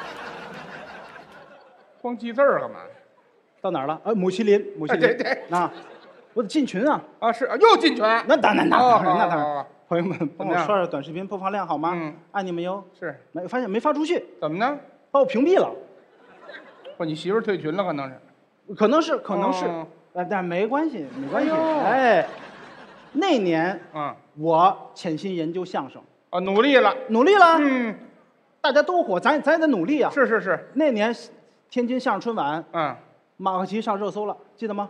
光记字儿干嘛？ 到哪儿了？呃，某麒麟，某麒麟， 对对啊，我得进群啊！ 啊，是又进群。 那当然，那当然，那当然。 然。朋友们，帮我刷刷短视频播放量好吗？ 嗯， 爱你们哟。 是。 没发现没发出去？ 怎么呢？ 把我屏蔽了。 不，你媳妇退群了，可能是。 可能是，可能是。呃，但没关系，没关系。哎，那年， 嗯， 我潜心研究相声。 啊，努力了， 努力了。 嗯， 大家都火，咱咱也得努力啊。 是是是。 那年，天津相声春晚， 嗯， 马克奇上热搜了，记得吗？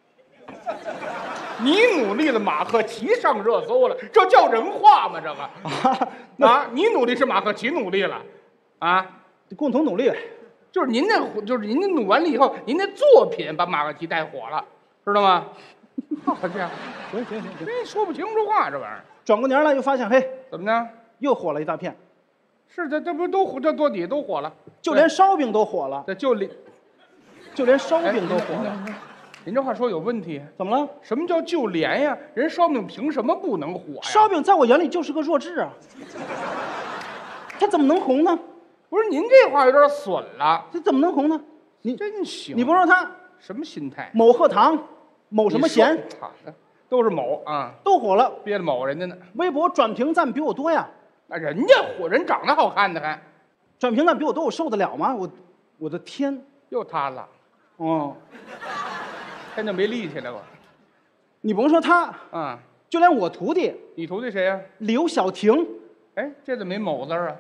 你努力了，马克奇上热搜了，这叫人话吗？这个啊，你努力是马克奇努力了，啊， 共同努力。 就是您那，就是您那努完了以后，您那作品把马克奇带火了，知道吗？好家伙， 行行行行， 这说不清楚话，这玩意儿。 转过年来又发现，嘿， 怎么呢？ 又火了一大片。 是这这不都火，这多底都火了， 就连烧饼都火了。 这就连， 就连烧饼都火了。 您这话说有问题。 怎么了？ 什么叫就连呀？人烧饼凭什么不能火呀？ 烧饼在我眼里就是个弱智啊，它怎么能红呢？ 不是您这话有点损了， 这怎么能红呢？你真行！ 你不说他什么心态？ 某鹤堂，某什么贤， 好的，都是某啊， 都火了， 憋着某人家呢。 微博转评赞比我多呀， 那人家火，人长得好看的还转评赞比我多，我受得了吗？我我的天， 又塌了， 哦， 天就没力气了我。 你甭说他， 啊， 就连我徒弟你徒弟谁呀？ 刘晓婷， 哎，这怎么没某字啊？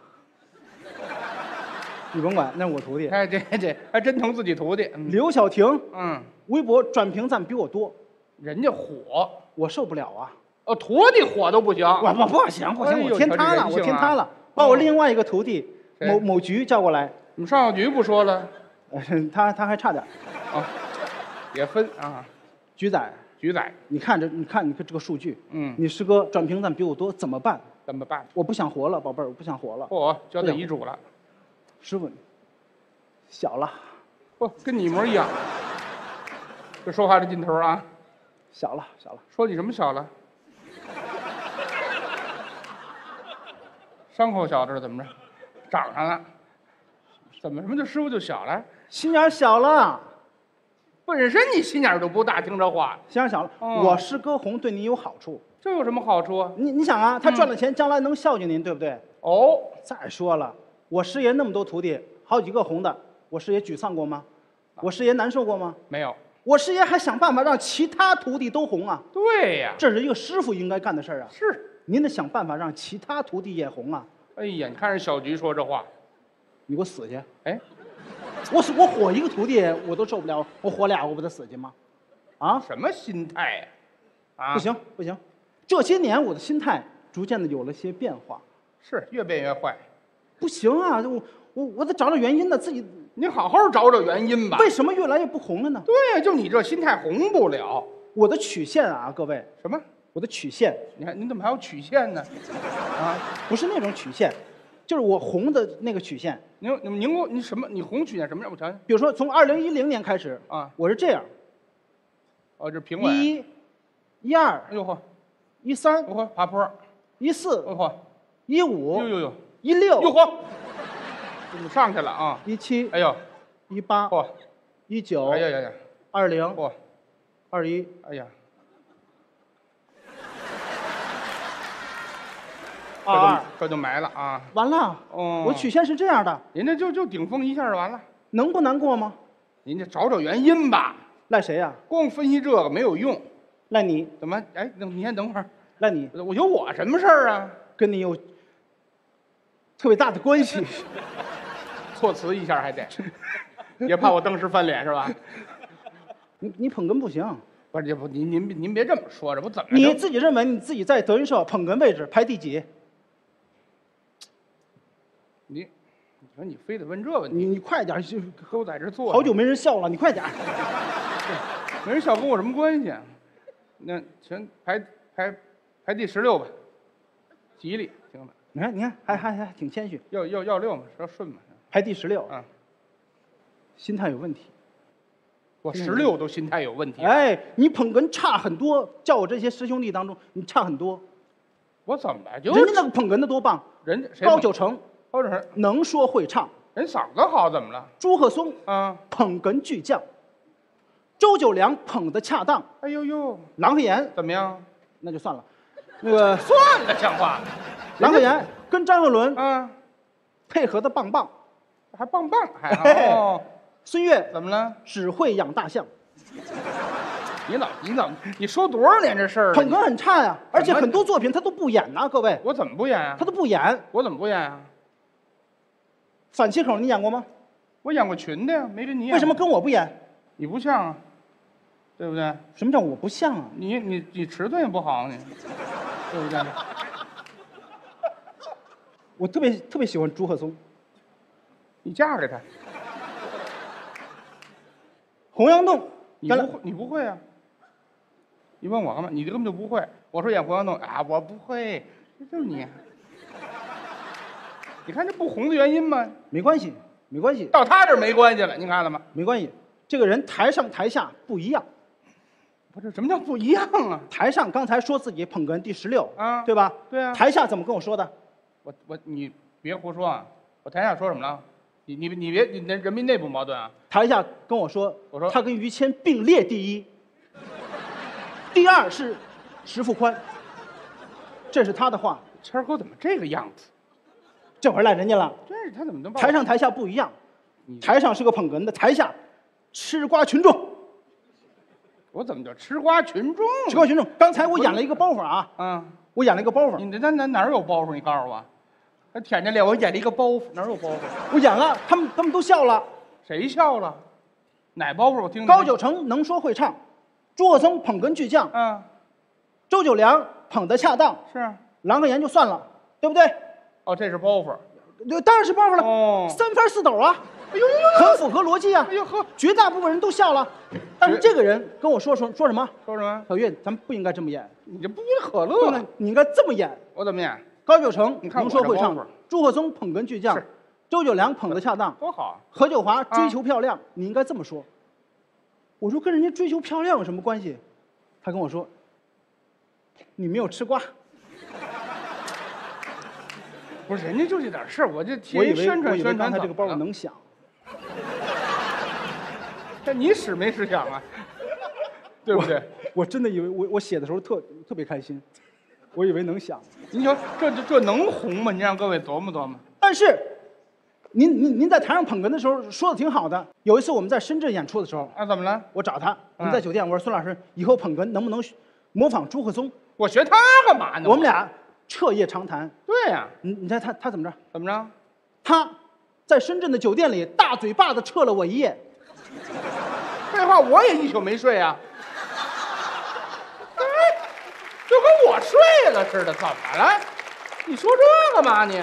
你甭管，那是我徒弟。 哎，这这还真疼自己徒弟。嗯刘晓婷， 嗯， 微博转评赞比我多， 人家火， 我受不了啊！ 哦，徒弟火都不行。 我不不行不行， 哎呦我天塌了，我瞧这人性啊天塌了！把我另外一个徒弟谁某某局叫过来， 你们上药局不说了？ 呃他他还差点。 啊，也分啊， 局仔， 局仔， 你看这，你看你看这个数据， 嗯， 你师哥转评赞比我多，怎么办？ 怎么办？ 我不想活了，宝贝儿，我不想活了。 嚯，交代遗嘱了。 师傅，小了， 不，跟你一模一样。这说话这劲头啊！ 小了，小了。 说你什么小了？伤口小这是怎么着？长上了？怎么什么就师傅就小了？ 心眼小了， 本身你心眼就不大，听这话， 心眼小了。 哦我师哥红对你有好处， 这有什么好处啊？ 你你想啊，他赚了钱，将来能孝敬您，对不对？ 哦， 再说了，我师爷那么多徒弟，好几个红的，我师爷沮丧过吗？我师爷难受过吗？ 没有。 我师爷还想办法让其他徒弟都红啊， 对呀， 这是一个师傅应该干的事儿啊。 是。 您得想办法让其他徒弟也红啊！ 哎呀，你看人小菊说这话， 你给我死去！ 哎， 我死我火一个徒弟我都受不了，我火俩我不得死去吗？啊？ 什么心态呀？啊， 不行不行，这些年我的心态逐渐的有了些变化。 是越变越坏。 不行啊，我我我得找找原因呢，自己你好好找找原因吧。 为什么越来越不红了呢？ 对呀，就你这心态红不了。 我的曲线啊，各位， 什么？ 我的曲线， 你看您怎么还有曲线呢？啊， 不是那种曲线，就是我红的那个曲线。 您您您给我你什么？你红曲线什么样？我瞧瞧。 比如说从二零一零年开始啊， 我是这样， 哦，这评委。 一、一二、 哎呦嚯， 一三、 呦嚯，爬坡。 一四、 呦嚯， 一五、 呦呦呦， 一六、 呦嚯，怎么上去了啊？ 一七、 哎呦， 一八、 嚯， 一九、 哎呀呀呀， 二零、 嚯， 二一， 哎呀， 二二， 这就埋了啊！ 完了。 哦， 我曲线是这样的， 您这就就顶峰一下就完了。 能不难过吗？ 您这找找原因吧， 赖谁呀？ 光分析这个没有用。 赖你， 怎么？哎，那你先等会儿， 赖你。 我有我什么事儿啊？ 跟你有特别大的关系。 措辞一下还得，也怕我当时翻脸是吧？ 你你捧哏不行， 不是，不，您您您别这么说，这不怎么？ 你自己认为你自己在德云社捧哏位置排第几？ 你，你说你非得问这问题？ 你你快点，就都在这坐， 好久没人笑了，你快点。 没人笑跟我什么关系啊？那行，排排排第十六吧，吉利，行吧？ 你看你看，还还还挺谦虚， 要要要六嘛，说顺嘛。 排第十六， 嗯， 心态有问题。 我十六都心态有问题。 哎，你捧哏差很多，叫我这些师兄弟当中，你差很多。 我怎么就？ 人家那个捧哏的多棒， 人家谁高九成， 高九成能说会唱， 人嗓子好，怎么了？ 朱鹤松啊， 捧哏巨匠，周九良捧得恰当， 哎呦呦， 郎鹤炎怎么样？ 那就算了，那个算了，像话吗？ 郎鹤炎跟张鹤伦啊， 配合的棒棒， 还棒棒，还嘿哦。 孙越怎么了？ 只会养大象， 你老你怎么你说多少年这事儿了？ 捧哏很差呀，而且怎么很多作品他都不演呐，各位， 我怎么不演啊他？都不演。 我怎么不演啊？ 反切口你演过吗？ 我演过群的呀，没跟你演。 为什么跟我不演？ 你不像啊？对不对？ 什么叫我不像啊？ 你你你尺寸也不好，你对不对？ 我特别特别喜欢朱鹤松， 你嫁给他， 洪阳洞，咱俩你不会你不会啊？你问我干嘛？你根本就不会。我说演胡杨洞啊，我不会，这就是你。你看这不红的原因吗？ 没关系，没关系， 到他这儿没关系了，你看了吗？ 没关系。这个人台上台下不一样， 不是，什么叫不一样啊？ 台上刚才说自己捧哏第十六啊对吧？ 对啊。 台下怎么跟我说的？ 我我你别胡说啊！我台下说什么了？你你你别你那人民内部矛盾啊！ 台下跟我说， 我说他跟于谦并列第一，第二是石富宽，这是他的话。 谦儿哥怎么这个样子？ 这会儿赖人家了。 真是他怎么能把台上台下不一样， 你台上是个捧哏的，台下吃瓜群众。 我怎么叫吃瓜群众？ 吃瓜群众。刚才我演了一个包袱啊， 啊！ 我演了一个包袱， 你这哪哪哪儿有包袱？你告诉我，还舔着脸，我演了一个包袱，哪儿有包袱？ 我演了，他们他们都笑了。 谁笑了？哪包袱？我听听。 高九成能说会唱，朱鹤松捧哏巨匠， 啊， 周九良捧得恰当， 是啊。 郎鹤炎就算了，对不对？ 哦，这是包袱。 对，当然是包袱了。 哦三番四斗啊， 哎呦呦呦！ 很符合逻辑啊。 哎呦呵， 绝大部分人都笑了，但是这个人跟我说说说什么？ 说什么？ 小岳，咱们不应该这么演， 你这不可不乐能，你应该这么演。 我怎么演？ 高九成你看我能说会唱这包袱， 朱鹤松捧哏巨匠是， 周九良捧得恰当， 多好啊！ 何九华追求漂亮，你应该这么说。我说跟人家追求漂亮有什么关系？他跟我说，你没有吃瓜。 不是，人家就这点事儿，我这替我以为人宣传我以为宣传。 刚才这个包怎么了能响， 这你使没使响啊？对不对？ 我真的以为我我写的时候特特别开心，我以为能响。 你说这这这能红吗？你让各位琢磨琢磨。 但是，您您您在台上捧哏的时候说的挺好的。有一次我们在深圳演出的时候， 啊，怎么了？ 我找他，我们在酒店，我说孙老师，以后捧哏能不能模仿朱鹤松？ 我学他干嘛呢？ 我们俩彻夜长谈。 对呀、 你你猜他他怎么着？ 怎么着？ 他在深圳的酒店里大嘴巴子撤了我一夜。 废话，我也一宿没睡啊。哎，就跟我睡了似的，怎么了？你说这干嘛你？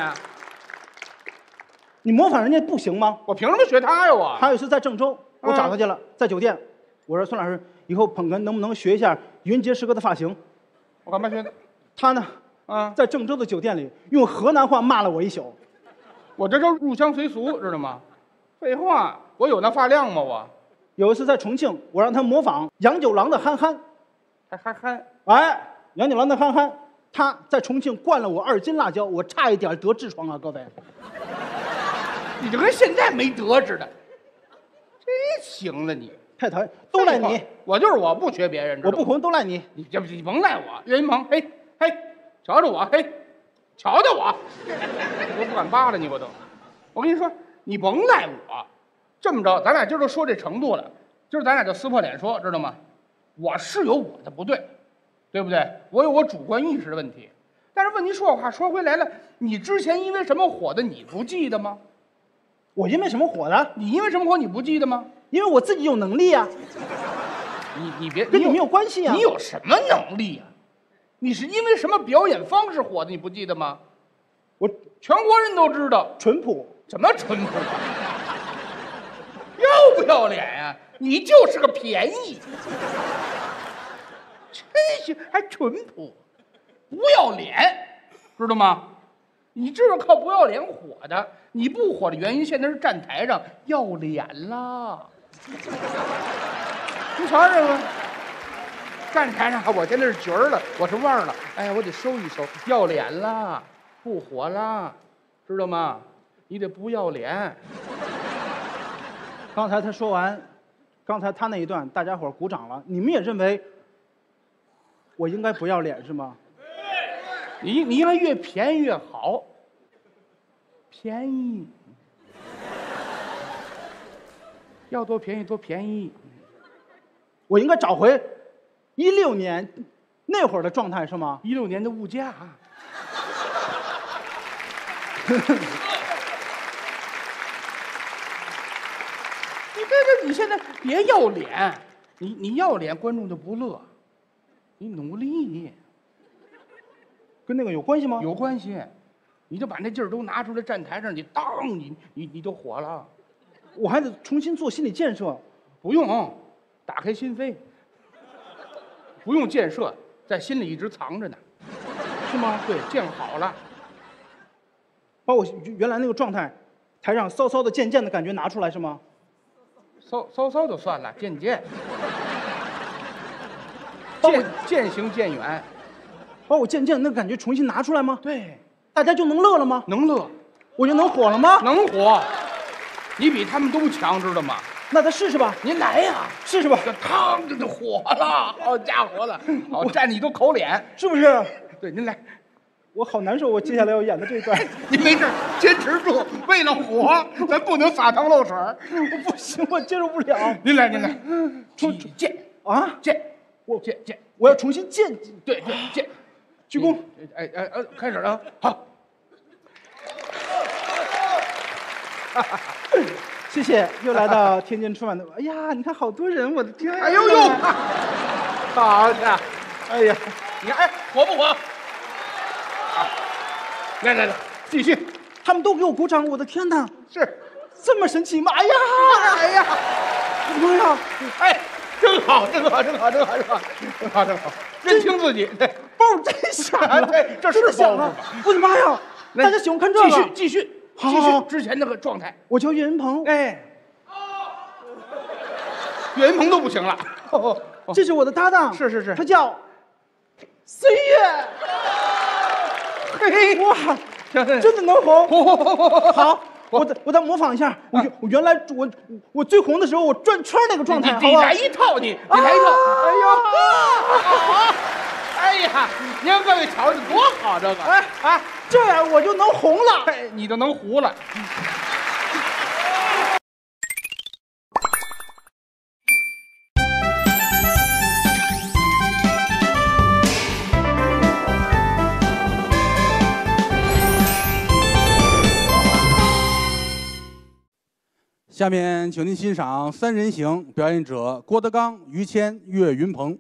你模仿人家不行吗？ 我凭什么学他呀？我还有一次在郑州，我找他去了，在酒店，我说孙老师，以后捧哏能不能学一下云杰师哥的发型？ 我干嘛学他？ 他呢， 啊， 在郑州的酒店里用河南话骂了我一宿。 我这就入乡随俗，知道吗？废话，我有那发量吗？我有一次在重庆，我让他模仿杨九郎的憨憨， 还还还哎，杨九郎的憨憨，他在重庆灌了我二斤辣椒，我差一点得痔疮啊，各位。 你就跟现在没得似的，真行了你！ 太讨厌，都赖你， 我就是我不学别人，知道吗我不红都赖你。 你这不你甭赖我，岳云鹏，嘿嘿，瞧瞧我，嘿，瞧瞧我，我都不敢扒拉你，我都。我跟你说，你甭赖我，这么着，咱俩今儿都说这程度了，今儿咱俩就撕破脸说，知道吗？我是有我的不对，对不对？我有我主观意识的问题， 但是问题说话说回来了，你之前因为什么火的，你不记得吗？ 我因为什么火的？ 你因为什么火，你不记得吗？ 因为我自己有能力啊， 你你别跟你没有关系啊。 你有什么能力呀、啊？你是因为什么表演方式火的？你不记得吗？ 我全国人都知道， 淳朴。 什么淳朴啊？要不要脸呀、啊？你就是个便宜，真是还淳朴，不要脸，知道吗？你这是靠不要脸火的，你不火的原因现在是站台上要脸了。你瞧这个，站台上我现在是角儿了，我是腕儿了，哎呀，我得收一收，要脸了，不火了，知道吗？你得不要脸。 刚才他说完，刚才他那一段，大家伙鼓掌了，你们也认为我应该不要脸是吗？ 你你应该越便宜越好，便宜，要多便宜多便宜。 我应该找回一六年那会儿的状态是吗？ 一六年的物价。你这个，你现在别要脸，你你要脸，观众就不乐。你努力， 跟那个有关系吗？ 有关系，你就把那劲儿都拿出来，站台上你当，你你你就火了。 我还得重新做心理建设。 不用，打开心扉。不用建设，在心里一直藏着呢， 是吗？ 对，建好了， 把我原来那个状态，台上骚骚的、贱贱的感觉拿出来是吗？ 骚骚骚就算了，渐渐，渐渐行渐远， 把我渐渐的那个感觉重新拿出来吗？ 对， 大家就能乐了吗？ 能乐， 我就能火了吗？ 能火，你比他们都强，知道吗？ 那咱试试吧。 您来呀， 试试吧。 这汤这就火了，好家伙了，好站你都口脸， 是不是？ 对，您来。 我好难受，我接下来要演的这一段。 您没事，坚持住，为了火，咱不能撒汤漏水。 我不行，我接受不了。 您来，您来， 重建啊， 建， 我建建， 我要重新建。 对对建， 鞠躬。 哎哎哎，开始了，好。 谢谢，又来到天津春晚的。哎呀，你看好多人，我的天！ 哎呦呦，好家伙！ 哎呀， 你看，哎，火不火？来来来，继续。 他们都给我鼓掌，我的天哪！ 是， 这么神奇吗？哎呀， 哎呀， 妈呀！ 哎，真好，真好，真好，真好，真好，真好，真好，认清自己。对， 包真响了， 对，这是响啊！我的妈呀！大家喜欢看这个？ 继续，继续。继续之前那个状态。 我叫岳云鹏。 哎，岳云鹏都不行了。哦哦、这是我的搭档。 是是是， 他叫岁月。 嘿， 哇，真的能红。 哦、 好，我再我再模仿一下。我我原来我我最红的时候，我转圈那个状态。 你你来一套，你你来一套。哎呦！哎呀，您各位瞧，这多好，这个。 哎哎。这样我就能红了， 哎，你就能糊了。 下面，请您欣赏三人行，表演者郭德纲、于谦、岳云鹏。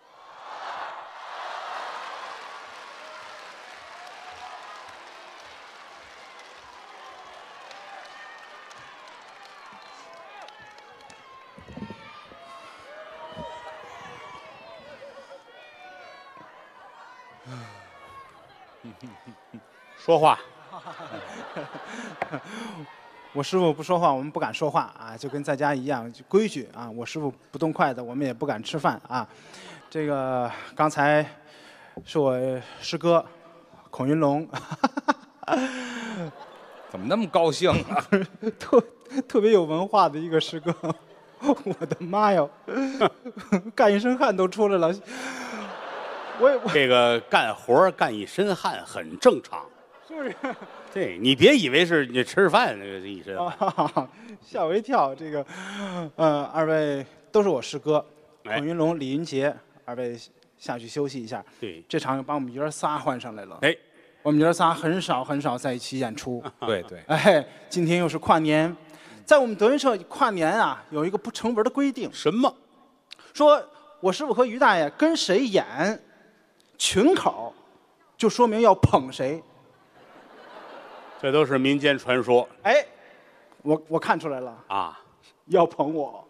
说话， 我师傅不说话，我们不敢说话啊，就跟在家一样，就规矩啊。我师傅不动筷子，我们也不敢吃饭啊。这个刚才是我师哥孔云龙， 怎么那么高兴啊？ 特特别有文化的一个师哥，我的妈呀，干一身汗都出来了。我也我这个干活干一身汗很正常， 是不是？ 对你别以为是你吃饭那个一身汗， 啊，吓我一跳。这个，呃，二位都是我师哥， 哎孔云龙、李云杰，二位下去休息一下。 对， 这场又把我们爷儿仨换上来了。 哎， 我们爷儿仨很少很少在一起演出。 对对， 哎，今天又是跨年，在我们德云社跨年啊，有一个不成文的规定， 什么？ 说我师傅和于大爷跟谁演群口，就说明要捧谁。 这都是民间传说哎，我我看出来了， 啊！ 要捧我，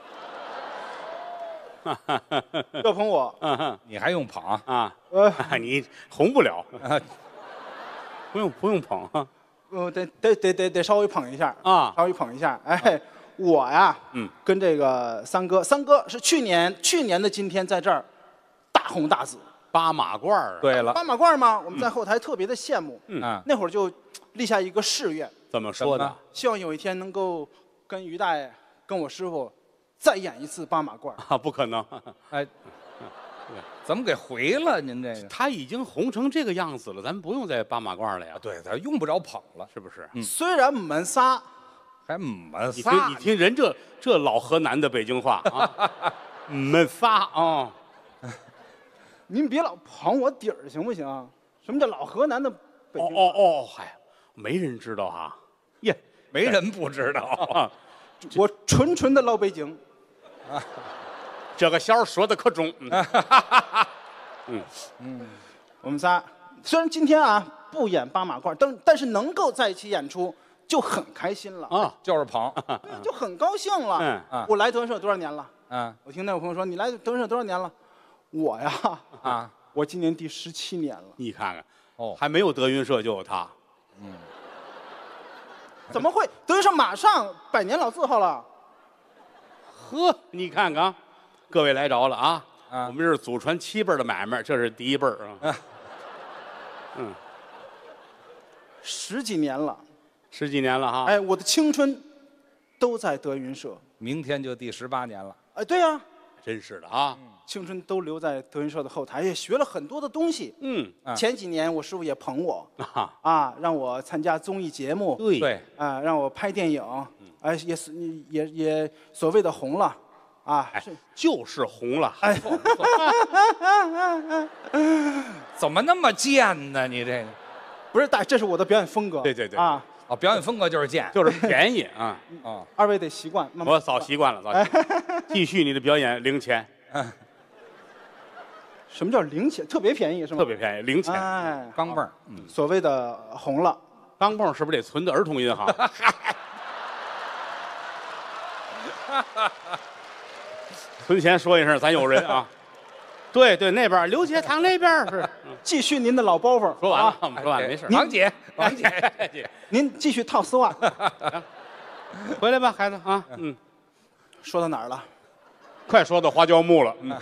要捧我。 你还用捧啊， 呃， 你红不了， 啊？ 不用不用捧啊呃，得得得得得稍微捧一下啊稍微捧一下。哎，我呀， 嗯， 跟这个三哥，三哥是去年去年的今天在这儿大红大紫， 八马褂儿啊， 对了， 八马褂嘛，我们在后台特别的羡慕。 嗯啊， 那会儿就立下一个誓愿， 怎么说的什么？ 希望有一天能够跟于大爷、跟我师傅再演一次八马褂。 啊，不可能， 哎，怎么给回了？您这个， 他已经红成这个样子了，咱不用再八马褂了呀， 对，咱用不着捧了， 是不是？ 嗯虽然我们仨还我们你听仨你，听人这这老河南的北京话啊，我们仨啊， 您别老捧我底儿行不行？什么叫老河南的北哦京？ 哦哦，嗨，没人知道哈，耶， 没人不知道。 啊， 我纯纯的老北京。 这个弦儿说的可中，嗯我们仨虽然今天啊不演八马褂，但但是能够在一起演出就很开心了， 啊， 就是捧， 对就很高兴了。 嗯啊我来德云社多少年了？ 嗯我听那有朋友说你来德云社多少年了？我呀， 啊， 我今年第十七年了。 你看看， 哦， 还没有德云社就有他， 怎么会？德云社马上百年老字号了。 呵，你看看，各位来着了啊， 啊我们这是祖传七辈儿的买卖，这是第一辈儿啊，嗯， 十几年了， 十几年了哈， 哎，我的青春都在德云社。 明天就第十八年了。 哎，对呀、 真是的啊， 青春都留在德云社的后台，也学了很多的东西。 嗯啊前几年我师傅也捧我啊， 啊，让我参加综艺节目， 对对， 啊，让我拍电影，哎，也是也也所谓的红了，啊， 哎是， 就是红了， 哎， 怎么那么贱呢？你这个不是大，这是我的表演风格。 对对对啊， 哦，表演风格就是贱。 就是便宜啊， 哦， 二位得习惯。慢慢我早习惯了，早习惯了，继续你的表演零钱， 什么叫零钱？特别便宜是吗？ 特别便宜，零钱， 哎， 钢镚儿，嗯， 所谓的红了， 钢镚儿是不是得存到儿童银行？存钱说一声，咱有人啊。对对，那边儿刘姐躺那边儿是。 继续您的老包袱。 说完了啊， 我们说完了，没事。 王姐，王姐， 您继续套丝袜。 回来吧，孩子啊，嗯， 说到哪儿了？ 快说到花椒木了，嗯，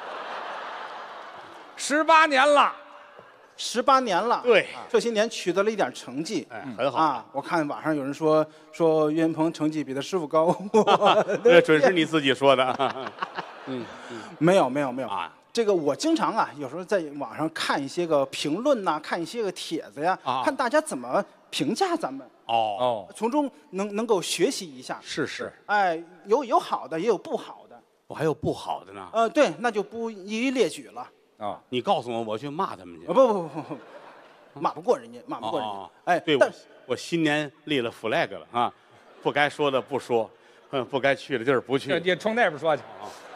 十八年了。 十八年了。 对， 这些年取得了一点成绩。 哎，很好， 啊，我看网上有人说说岳云鹏成绩比他师傅高。 这准是你自己说的，嗯没有没有没有啊， 这个我经常啊，有时候在网上看一些个评论呐、看一些个帖子呀， 啊看大家怎么评价咱们， 哦， 哦， 从中能能够学习一下。 是是， 哎，有有好的，也有不好的。 我还有不好的呢， 呃，对，那就不一一列举了。 哦， 你告诉我，我去骂他们去啊，。不不不不不，骂不过人家，骂不过人家。 哦哎， 对我但， 我新年立了 flag 了啊，不该说的不说，嗯，不该去的地儿不去。 你冲那边说去。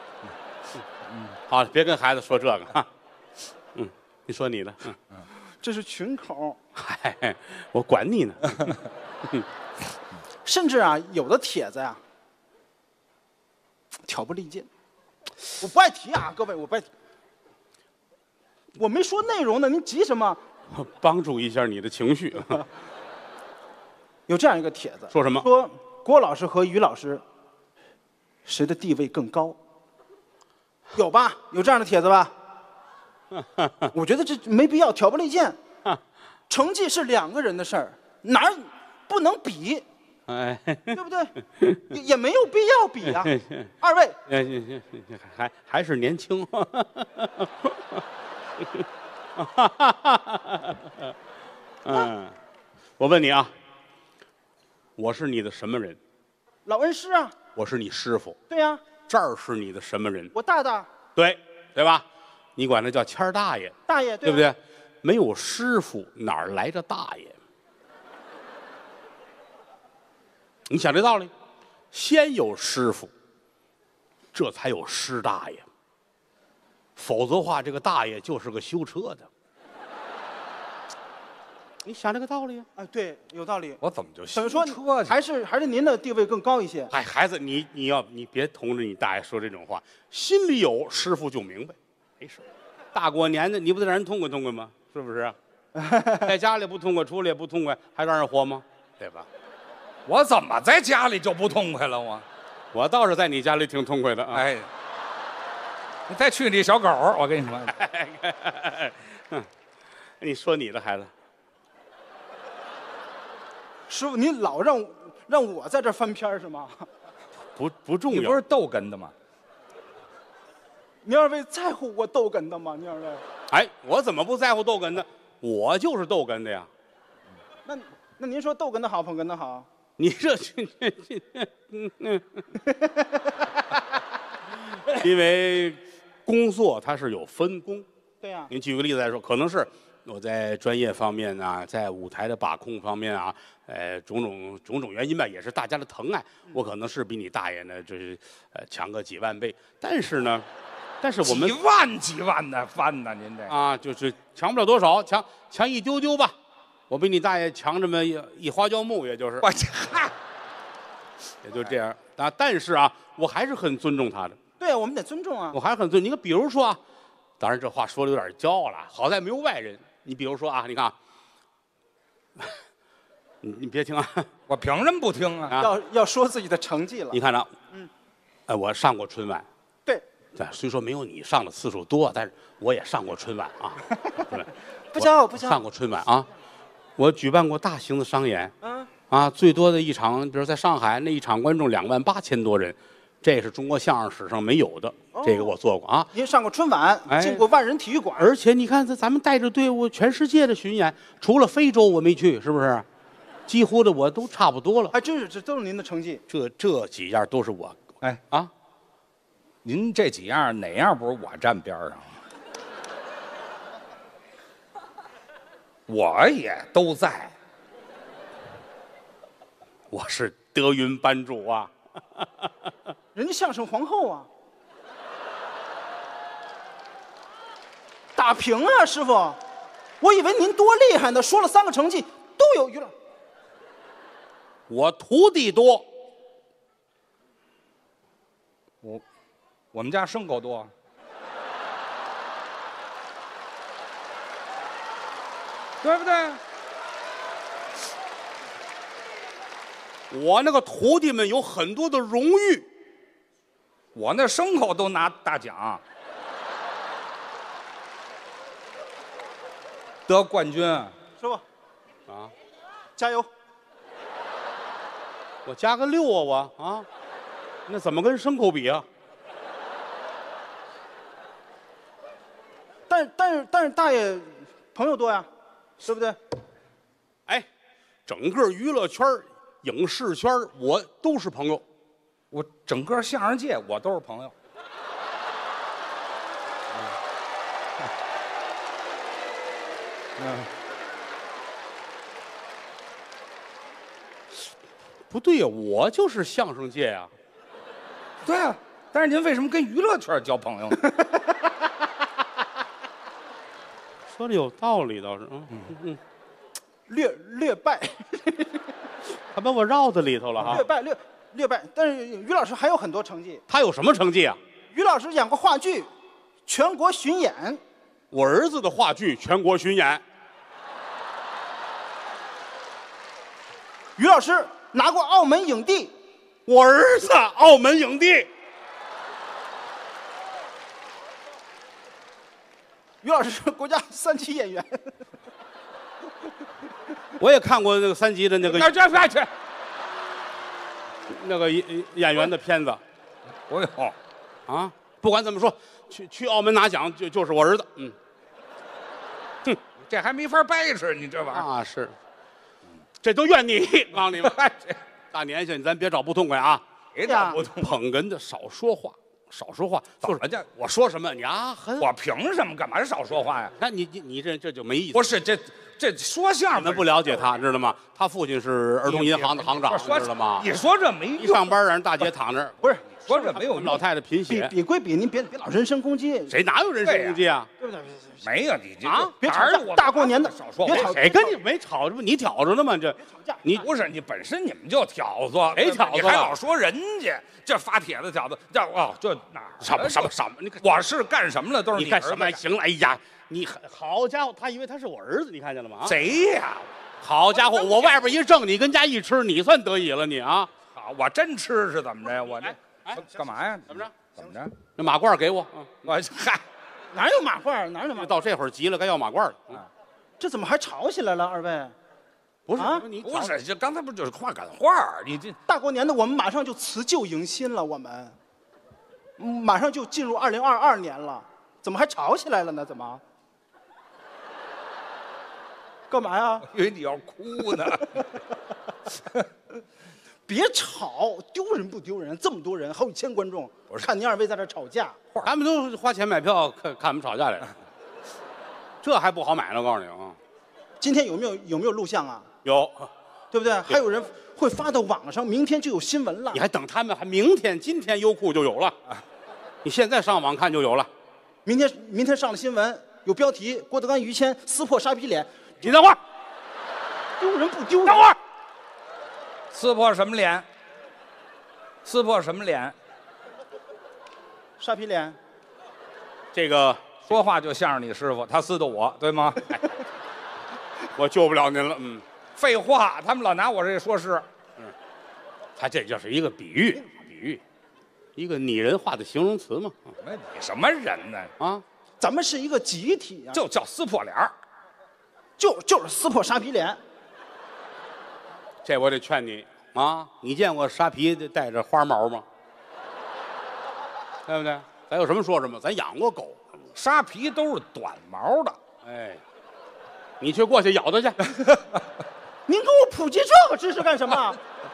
好，别跟孩子说这个哈。嗯，你说你的，嗯， 这是群口， 嗨，我管你呢。 甚至啊，有的帖子呀、挑拨离间。我不爱提啊，各位，我不爱提。我没说内容呢，您急什么？ 帮助一下你的情绪。 有这样一个帖子， 说什么说郭老师和于老师谁的地位更高？有吧？有这样的帖子吧？我觉得这没必要挑拨离间。成绩是两个人的事儿，哪儿不能比， 哎， 对不对？也也没有必要比啊。二位， 哎还还是年轻。嗯，我问你啊，我是你的什么人？ 老恩师啊， 我是你师傅， 对呀、 这儿是你的什么人？ 我大大， 对对吧？ 你管他叫谦儿大爷， 大爷， 对不对？没有师傅，哪儿来着大爷？你想这道理，先有师傅，这才有师大爷。否则的话，这个大爷就是个修车的。你想这个道理啊？ 啊，对，有道理。 我怎么就等于说车去？ 还是还是您的地位更高一些。 哎，孩子，你你要你别同着你大爷说这种话，心里有师傅就明白，没事。大过年的，你不得让人痛快痛快吗？是不是？在家里不痛快，出来也不痛快，还让人活吗？对吧？ 我怎么在家里就不痛快了？我， 我倒是在你家里挺痛快的啊。 哎，你再去你小狗，我跟你说。 嗯，你说你的孩子， 师傅，您老让让我在这翻篇儿是吗？ 不不重要。 你不是逗哏的吗？ 您二位在乎我逗哏的吗？您二位？ 哎，我怎么不在乎逗哏的？我就是逗哏的呀。 那那您说逗哏的好，捧哏的好？ 你这这这，嗯嗯，因为工作它是有分工。 对呀、 您举个例子来说，可能是我在专业方面啊，在舞台的把控方面啊，呃，种种种种原因吧，也是大家的疼爱。我可能是比你大爷呢，就是呃强个几万倍，但是呢，但是我们几万几万的翻呢，您这啊，就是强不了多少，强强一丢丢吧。我比你大爷强这么一一花椒木，也就是我这嗨， 也就这样啊。但是啊，我还是很尊重他的， 对呀、我们得尊重啊我。还是很尊重。你看，比如说啊，当然这话说的有点骄傲了，好在没有外人。你比如说啊，你看啊，你你别听啊， 我凭什么不听啊？ 啊要要说自己的成绩了你。看着， 嗯， 哎，我上过春晚， 对， 对，虽说没有你上的次数多，但是我也上过春晚啊。对， 不骄傲不骄傲上过春晚啊，我举办过大型的商演。 嗯， 啊，最多的一场，比如在上海那一场观众两万八千多人，这是中国相声史上没有的，这个我做过啊。 您上过春晚， 哎进过万人体育馆， 而且你看，这咱们带着队伍全世界的巡演，除了非洲我没去，是不是？几乎的我都差不多了。 还真是这都是您的成绩。 这这几样都是我哎啊， 您这几样哪样不是我站边上？我也都在。 我是德云班主啊。 人家相声皇后啊，打平啊，师傅，我以为您多厉害呢，说了三个成绩都有于了。 我徒弟多， 我我们家牲口多，对不对？ 我那个徒弟们有很多的荣誉。 我那牲口都拿大奖，得冠军。 师傅啊， 加油！ 我加个六啊，我啊，那怎么跟牲口比啊？ 但是但是但是大爷朋友多呀，对不对？ 哎，整个娱乐圈儿影视圈儿我都是朋友。 我整个相声界我都是朋友。 不对呀，我就是相声界呀。 对啊，但是您为什么跟娱乐圈交朋友呢？ 说的有道理倒是，嗯嗯， 略略败， 他把我绕在里头了哈略。败略略败。但是于老师还有很多成绩。 他有什么成绩啊？ 于老师演过话剧，全国巡演。 我儿子的话剧全国巡演， 于老师拿过澳门影帝。 我儿子澳门影帝。 于老师是国家三级演员。 我也看过那个三级的那个那这别去， 那个演演员的片子不用， 啊。不管怎么说，去去澳门拿奖就就是我儿子。嗯， 这还没法掰扯，你这玩意儿。 啊是，这都怨你。告诉你们，大年纪咱别找不痛快啊。 谁打不通？ 捧哏的少说话， 少说话。就是怎么叫我说什么你啊？很我凭什么干嘛少说话呀？ 那你你你这这就没意思。 不是这这说相声你们不了解他，知道吗？他父亲是儿童银行的行长， 说知道吗？ 你说这没一用， 上班让人大姐躺那儿， 不是说这没有用， 我们老太太贫比血， 比归比，您别别老人身攻击， 谁哪有人身攻击啊？ 对不对？ 没有你这啊别吵架哪儿我大过年的少说话别吵。 谁跟你没吵？这不你挑着呢吗？这你不是你本身你们就挑唆， 谁挑唆你还了老说人家这发帖子挑唆，这哦这哪儿什么什么什么？你看我是干什么了？都是你干什么？ 儿子干行了，哎呀，你好家伙，他以为他是我儿子，你看见了吗？啊， 谁呀？ 好家伙，我外边一挣，你跟家一吃，你算得意了你啊？ 好，我真吃是怎么着？我这哎干嘛呀？ 怎么着？ 怎么着？ 那马褂给我，嗯我嗨， 哪有马褂？哪有马褂？ 到这会儿急了，该要马褂了。嗯这怎么还吵起来了？二位， 不是啊你不是，这刚才不就是话赶话儿？你这大过年的，我们马上就辞旧迎新了，我们，嗯马上就进入二零二二年了，怎么还吵起来了呢？怎么？干嘛呀？ 以为你要哭呢。 别吵，丢人不丢人？这么多人，好几千观众，看您二位在这吵架， 他们都花钱买票看看我们吵架来了，这还不好买呢。我告诉你啊， 今天有没有有没有录像啊？ 有， 对不对？还有人会发到网上，明天就有新闻了你。还等他们？还明天、今天优酷就有了，你现在上网看就有了。 明天明天上了新闻，有标题：郭德纲、于谦撕破沙皮脸， 你等会儿， 丢人不丢人？ 等会儿， 撕破什么脸？撕破什么脸？ 沙皮脸， 这个说话就像是你师傅，他撕的我，对吗？ 我救不了您了。嗯， 废话，他们老拿我这说事。 他这就是一个比喻，比喻，一个拟人化的形容词嘛。 那你什么人呢？ 啊， 咱们是一个集体啊， 就叫撕破脸儿。 就就是撕破沙皮脸。 这我得劝你啊！你见过沙皮带着花毛吗？对不对？咱有什么说什么，咱养过狗。 沙皮都是短毛的， 哎，你去过去咬它去。 您给我普及这个知识干什么？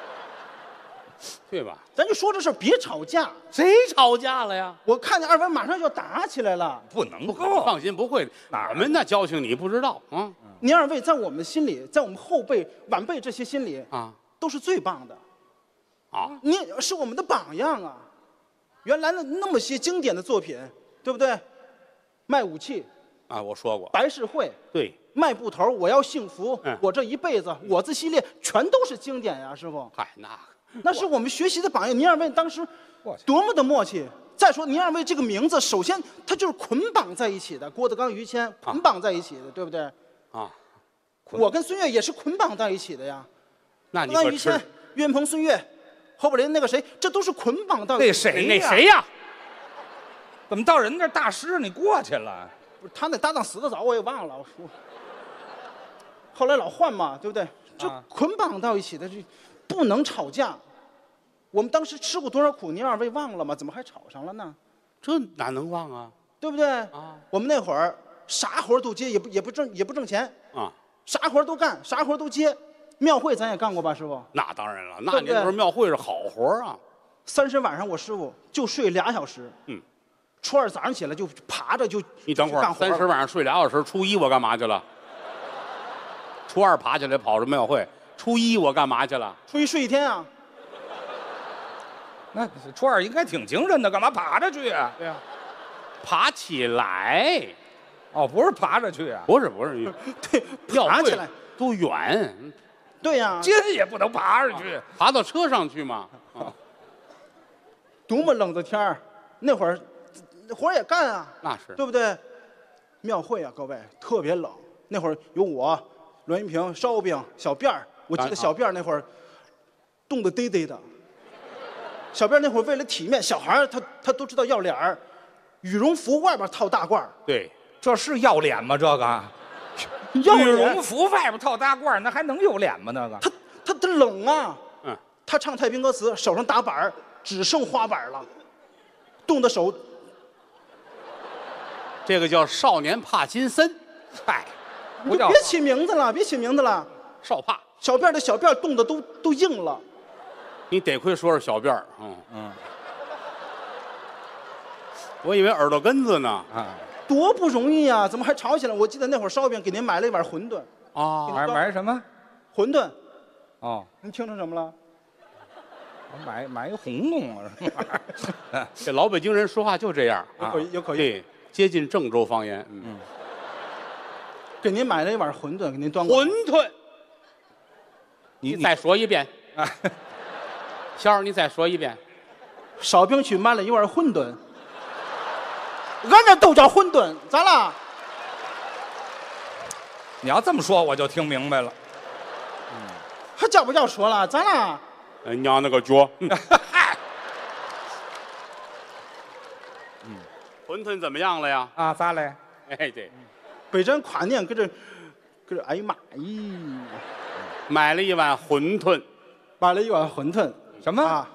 对吧？ 咱就说这事儿，别吵架。 谁吵架了呀？ 我看见二位马上就要打起来了。 不能不够。 放心，不会的。 哪儿我们那交情你不知道啊您二位在我们心里，在我们后辈、晚辈这些心里， 啊都是最棒的。 啊！ 您是我们的榜样啊！原来的那么些经典的作品，对不对？卖武器、 啊！我说过， 白事会、 对， 卖布头、我要幸福、 嗯我这一辈子、我字系列，全都是经典呀，师傅。 嗨，那那是我们学习的榜样。您二位当时我去多么的默契！再说您二位这个名字，首先它就是捆绑在一起的，郭德纲、于谦捆绑在一起的，对不对？ 啊， 我跟孙越也是捆绑在一起的呀。 那你可吃郭德纲、于谦、岳云鹏、孙越，侯宝林那个谁，这都是捆绑到一起那谁那呀谁呀？ 怎么到人那大师你过去了？ 不是他那搭档死的早，我也忘了。我说，后来老换嘛，对不对？这啊捆绑到一起的，这不能吵架。我们当时吃过多少苦，您二位忘了吗？怎么还吵上了呢？ 这哪能忘啊？ 对不对？ 啊我们那会儿啥活都接，也不也不挣也不挣钱， 啊， 啥活都干，啥活都接。庙会咱也干过吧，师傅？ 那当然了，那对不对年头庙会是好活啊。 三十晚上我师傅就睡俩小时， 嗯， 初二早上起来就爬着就你等会儿， 去干活三十晚上睡俩小时，初一我干嘛去了？初二爬起来跑着庙会，初一我干嘛去了？ 初一睡一天啊。 那初二应该挺精神的，干嘛爬着去啊？ 对呀、爬起来， 哦，不是爬着去啊， 不是不是， 对， 庙会爬起来。 多远， 对呀、 今也不能爬着去。 爬到车上去嘛。啊， 多么冷的天儿，那会儿活儿也干啊， 那是对不对？庙会啊，各位特别冷。那会儿有我、栾云平、烧饼、小辫儿。我记得小辫儿那会儿冻得嘚嘚的。小辫儿那会儿为了体面，小孩儿他他都知道要脸儿，羽绒服外边套大褂儿， 对， 这是要脸吗？这个要羽脸绒服外边套大褂，那还能有脸吗？那个他他他冷啊。 嗯， 他唱太平歌词，手上打板儿只剩花板了，冻得手。 这个叫少年帕金森， 嗨， 你不叫就别起名字了，别起名字了。 少帕。 小辫儿的小辫儿冻得都都硬了。 你得亏说是小辫儿，嗯嗯， 我以为耳朵根子呢。 啊， 多不容易啊！怎么还吵起来？我记得那会儿烧饼给您买了一碗馄饨， 啊， 买买什么？ 馄饨， 哦， 您听成什么了？ 我买买一红弄啊，什么？ 这老北京人说话就这样有啊， 口音有口音。 对，接近郑州方言。嗯， 给您买了一碗馄饨，给您端过来。 馄饨，你再说一遍。 啊， 仙儿，你再说一遍。 烧饼区买了一碗馄饨，俺这都叫馄饨，咋了？ 你要这么说，我就听明白了。 还叫不叫说了？咋了？ 呃娘那个脚。嗯，馄饨怎么样了呀？ 啊，咋嘞？ 哎，对， 被人夸念，搁这，搁这，哎呀妈咦， 买了一碗馄饨。 买了一碗馄饨什么？ 啊，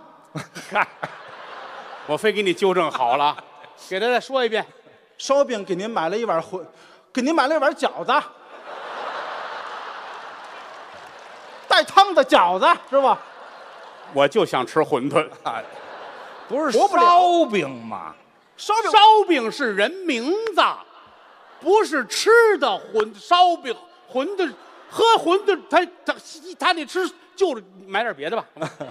我非给你纠正好了，给他再说一遍。 烧饼给您买了一碗馄，给您买了一碗饺子，带汤的饺子是吧？ 我就想吃馄饨。 啊，不是活不了烧饼吗？ 烧饼烧饼是人名字，不是吃的馄烧饼馄饨喝馄饨，他他他得吃，就买点别的吧。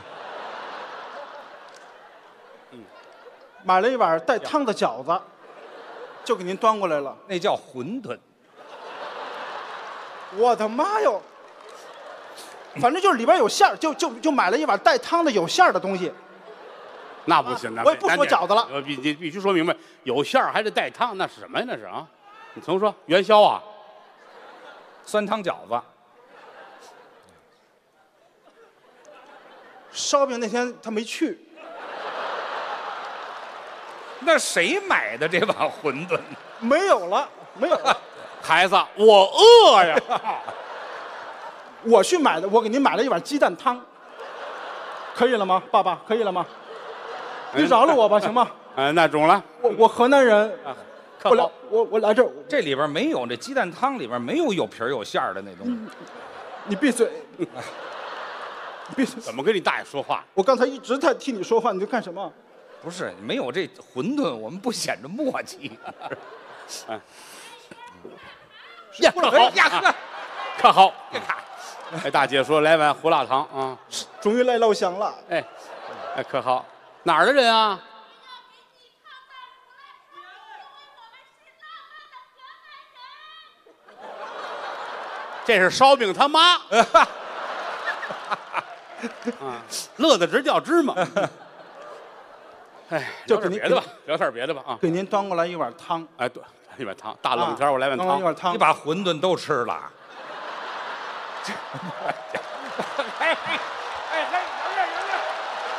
买了一碗带汤的饺子，就给您端过来了。 那叫馄饨。 我的妈哟！反正就是里边有馅儿，就就就买了一碗带汤的有馅儿的东西。 那不行，那我也不说饺子了我必你必须说明白，有馅儿还得带汤，那是什么呀？那是啊，你重说元宵啊， 酸汤饺子。 烧饼那天他没去， 那谁买的这碗馄饨？ 没有了，没有了。 孩子，我饿呀。 我去买的，我给您买了一碗鸡蛋汤，可以了吗？爸爸，可以了吗？你饶了我吧，行吗？ 嗯，那中了， 我我河南人，我来可好。 我我来这儿， 这里边没有，这鸡蛋汤里边没有有皮儿有馅儿的那东西。 你闭嘴，你闭嘴！ 怎么跟你大爷说话？ 我刚才一直在替你说话，你在干什么？ 不是，没有这馄饨，我们不显着默契。 呀，可好呀呵， 可好。哎，大姐说来碗胡辣汤啊。 终于来老乡了。 哎，哎，可好。哪儿的人啊？这是烧饼他妈。啊，乐得直掉芝麻。哎， 就给您聊点别的吧，聊点别的吧啊！ 给您端过来一碗汤， 哎，对，一碗汤，大冷天我来碗汤端过来一。碗汤你。把馄饨都吃了。 哎哎哎哎，有点有点。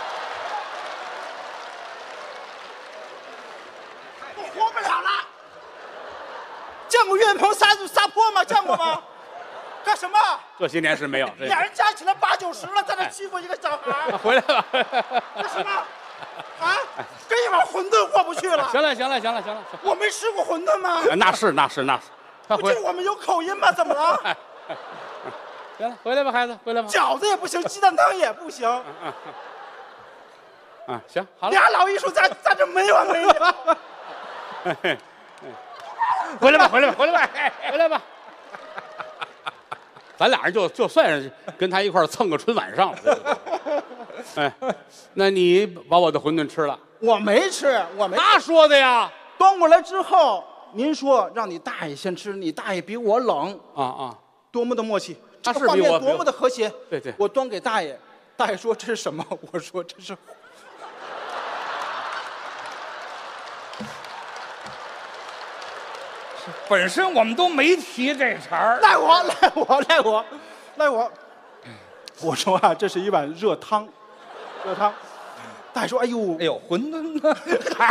我活不了了。见过岳云鹏撒撒泼吗？见过吗？干什么？ 这些年是没有。这俩人加起来八九十了，在那欺负一个小孩儿， 回来吧。 干什么？啊，跟一碗馄饨过不去了。 行了行了行了行了， 我没吃过馄饨吗？ 行那是那是那是。快回不就。我们有口音吗？怎么了？ 行了，回来吧，孩子，回来吧。 饺子也不行，鸡蛋汤也不行， 啊，行，好了。 俩老艺术家在这没完没了。 回来吧，回来吧，回来吧，回来吧。咱俩人就就算是跟他一块儿蹭个春晚上了。哎，那你把我的馄饨吃了？ 我没吃，我没吃。 他说的呀。 端过来之后，您说让你大爷先吃，你大爷比我冷， 啊啊， 多么的默契， 他这个画是比我面多么的和谐。 对对我端给大爷，大爷说这是什么？我说这是。 本身我们都没提这茬儿。 赖我，赖我，赖我，赖我。我说啊，这是一碗热汤，热汤。大爷说：“哎呦， 哎呦，馄饨呢？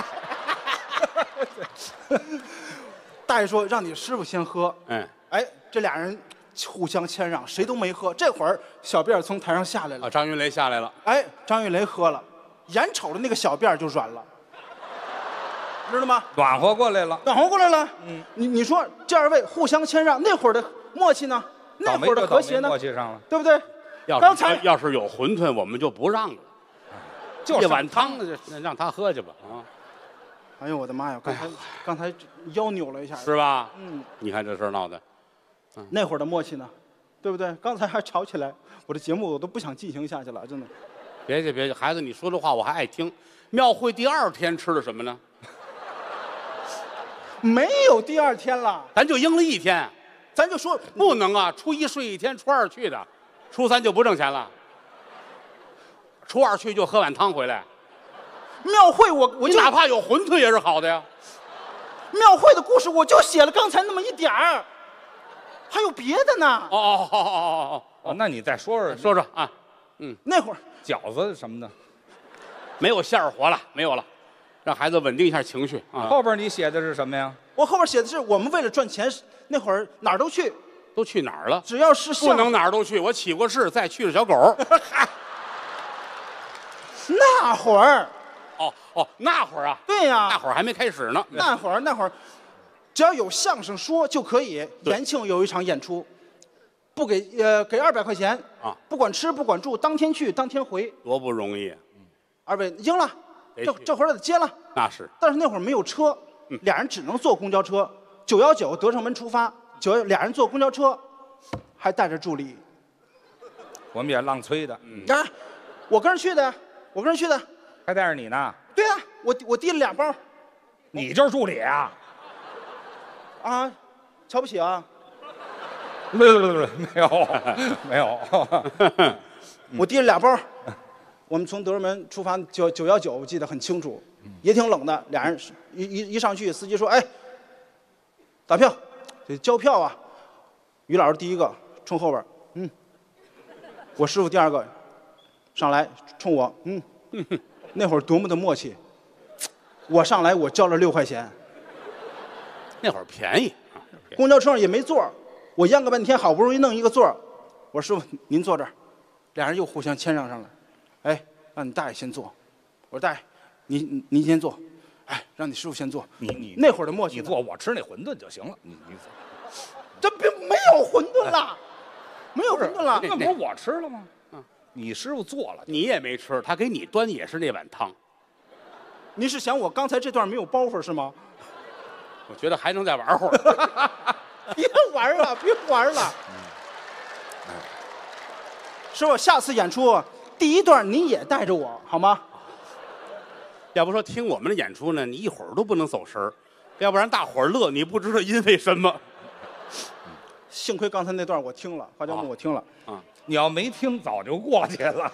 大爷说让你师傅先喝。 嗯， 哎，这俩人互相谦让，谁都没喝。这会儿小辫儿从台上下来啊， 了， 张云雷下来了。 哎，张玉雷喝了，眼瞅着那个小辫儿就软了，知道吗？ 暖和过来了。 暖和过来了。嗯，你你说这二位互相谦让，那会儿的默契呢？那倒霉会儿的就倒霉和谐呢？ 默契上了。 对不对？ 要是刚才要是有馄饨，我们就不让了。 就一碗汤，让他喝去吧啊！ 哎呦我的妈呀！刚才刚才腰扭了一下。 是吧？ 嗯， 你看这事儿闹的， 那会儿的默契呢，对不对？刚才还吵起来，我这节目我都不想进行下去了，真的。 别介别介，孩子，你说这话我还爱听。庙会第二天吃的什么呢？ 没有第二天了， 咱就应了一天， 咱就说不能啊！初一睡一天，初二去的，初三就不挣钱了。初二去就喝碗汤回来， 庙会我我就你哪怕有馄饨也是好的呀。 庙会的故事我就写了刚才那么一点儿，还有别的呢。 哦哦哦哦哦哦，那你再说哦， 说说说啊， 那会儿饺子什么的， 没有馅儿活了，没有了，让孩子稳定一下情绪啊。 后边你写的是什么呀？ 我后边写的是我们为了赚钱，那会儿哪儿都去， 都去哪儿了？ 只要是不能哪儿都去。我起过誓，再去的小狗。 那会儿， 哦哦，那会儿啊， 对呀、 那会儿还没开始呢。 那会儿那会儿，只要有相声说就可以。 对延庆有一场演出，不给呃给二百块钱啊， 不管吃不管住，当天去当天回。 多不容易， 二位赢了， 得去这这会儿得接了。 那是但是那会儿没有车， 嗯俩人只能坐公交车。九幺九德胜门出发，九俩人坐公交车，还带着助理。 我们也浪催的， 嗯啊，我跟着去的呀，我跟着去的。 还带着你呢。 对呀、我我提了俩包你就是助理啊？ 啊，瞧不起啊？ 不不不不，没有没有。 我提了俩包，我们从德胜门出发，九九幺九我记得很清楚，也挺冷的。俩人一一一上去，司机说：“哎，打票，得交票啊。”于老师第一个冲后边，嗯，我师傅第二个上来冲我，嗯，那会儿多么的默契。我上来我交了六块钱， 那会儿便宜啊。 公交车上也没座儿，我央个半天，好不容易弄一个座儿。我说师傅您坐这儿，俩人又互相谦让上了。哎，让你大爷先坐。我说大爷，您您先坐。哎，让你师傅先坐。 你你那会儿的默契呢， 你做，我吃那馄饨就行了。你你这并没有馄饨了，没有馄饨了。 那不是我吃了吗？嗯，你师傅做了。 你也没吃，他给你端也是那碗汤。 您是想我刚才这段没有包袱是吗？ 我觉得还能再玩会儿。 别玩了，别玩了。师傅，下次演出第一段您也带着我好吗？ 要不说听我们的演出呢，你一会儿都不能走神儿，要不然大伙儿乐，你不知道因为什么。 幸亏刚才那段我听了，花椒木我听了。 你要没听，早就过去了。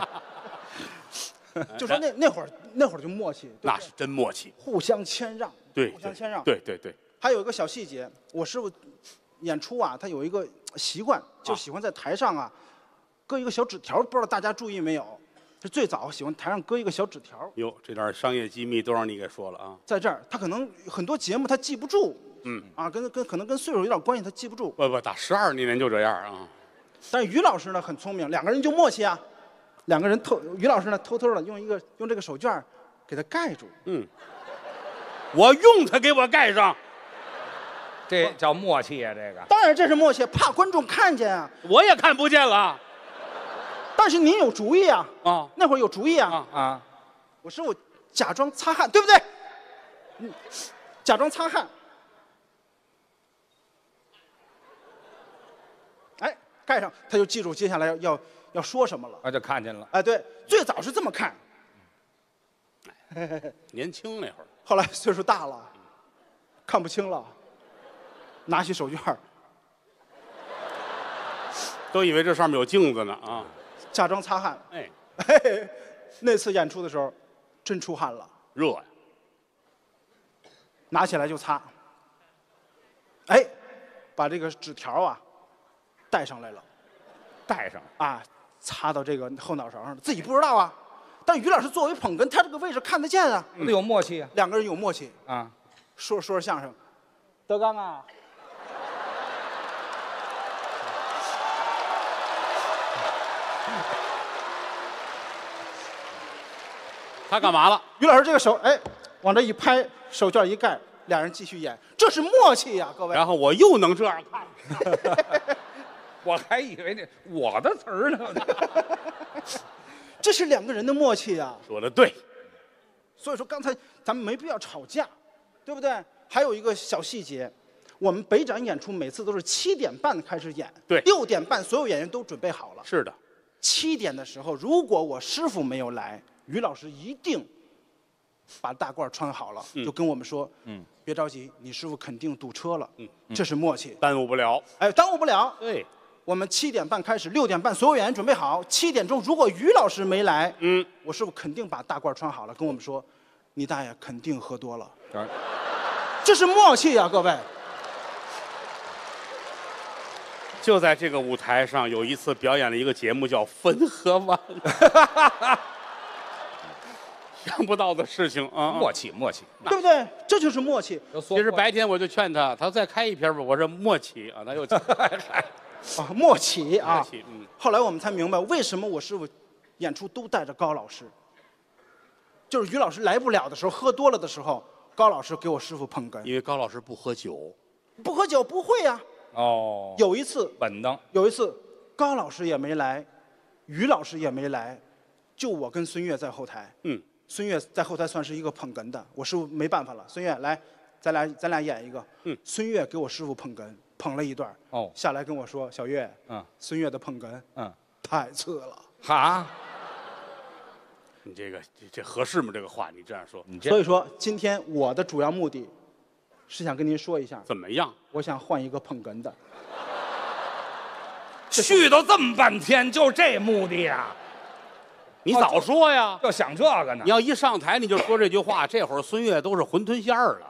就说那那会儿那会儿就默契，对那是真默契。 互相谦让， 对， 互相谦让。 对对对， 还有一个小细节，我师傅演出啊，他有一个习惯，就喜欢在台上啊搁一个小纸条，不知道大家注意没有？是最早喜欢台上搁一个小纸条， 哟，这点商业机密都让你给说了啊。 在这儿他可能很多节目他记不住， 嗯啊，跟跟可能跟岁数有点关系，他记不住。 不不，打十二年就这样啊。 但是于老师呢很聪明，两个人就默契啊，两个人偷于老师呢偷偷的用一个用这个手绢给他盖住。 嗯，我用它给我盖上， 这叫默契呀、啊，这个。 当然这是默契，怕观众看见啊。 我也看不见了但是您有主意啊， 啊那会儿有主意啊。 啊！ 啊， 我师傅假装擦汗，对不对？嗯，假装擦汗。哎，盖上，他就记住接下来要要要说什么了。 我就看见了。 哎，对，最早是这么看， 年轻那会儿， 后来岁数大了，看不清了，拿起手绢儿都以为这上面有镜子呢啊！ 假装擦汗。 哎， 嘿嘿，那次演出的时候，真出汗了， 热呀！ 拿起来就擦。哎，把这个纸条啊带上来了。 带上。 啊，擦到这个后脑勺上，自己不知道啊。但于老师作为捧哏，他这个位置看得见啊。 那有默契啊。 两个人有默契， 啊， 说说着相声。德刚啊， 他干嘛了？ 于老师这个手，哎，往这一拍，手绢一盖，俩人继续演，这是默契呀、各位。 然后我又能这样看， 我还以为那我的词儿呢。 这是两个人的默契呀、 说的对。 所以说刚才咱们没必要吵架，对不对？还有一个小细节，我们北展演出每次都是七点半开始演， 对六点半所有演员都准备好了。 是的， 七点的时候，如果我师傅没有来，于老师一定把大褂穿好了， 嗯就跟我们说， 嗯， 别着急，你师傅肯定堵车了， 嗯， 这是默契， 耽误不了。 哎，耽误不了。 对， 我们七点半开始，六点半所有演员准备好。七点钟，如果于老师没来， 嗯， 我师傅肯定把大褂穿好了，跟我们说，你大爷肯定喝多了。 啊这是默契呀、各位。 就在这个舞台上，有一次表演了一个节目叫《汾河湾》，想不到的事情啊！ 默契默契， 对不对？这就是默契。 其实白天我就劝他，他说再开一篇吧。我说默契啊，他又啊，默契啊！ 默契，嗯。 后来我们才明白，为什么我师傅演出都带着高老师，就是于老师来不了的时候，喝多了的时候，高老师给我师傅捧哏。 因为高老师不喝酒， 不喝酒不会呀、 哦， 有一次， 稳当， 有一次，高老师也没来，于老师也没来，就我跟孙越在后台。 嗯。 孙越在后台算是一个捧哏的，我师傅没办法了，孙越来，咱俩咱俩演一个。 嗯。 孙越给我师傅捧哏，捧了一段。 哦。 下来跟我说，小岳， 嗯， 孙越的捧哏， 嗯， 太次了。 哈， 你这个这这合适吗？这个话你这样说， 你这所以说，今天我的主要目的，是想跟您说一下， 怎么样？ 我想换一个捧哏的。 续都这么半天，就这目的呀？ 你早说呀！ 要想这个呢你？要一上台你就说这句话，这会儿孙越都是馄饨馅儿了。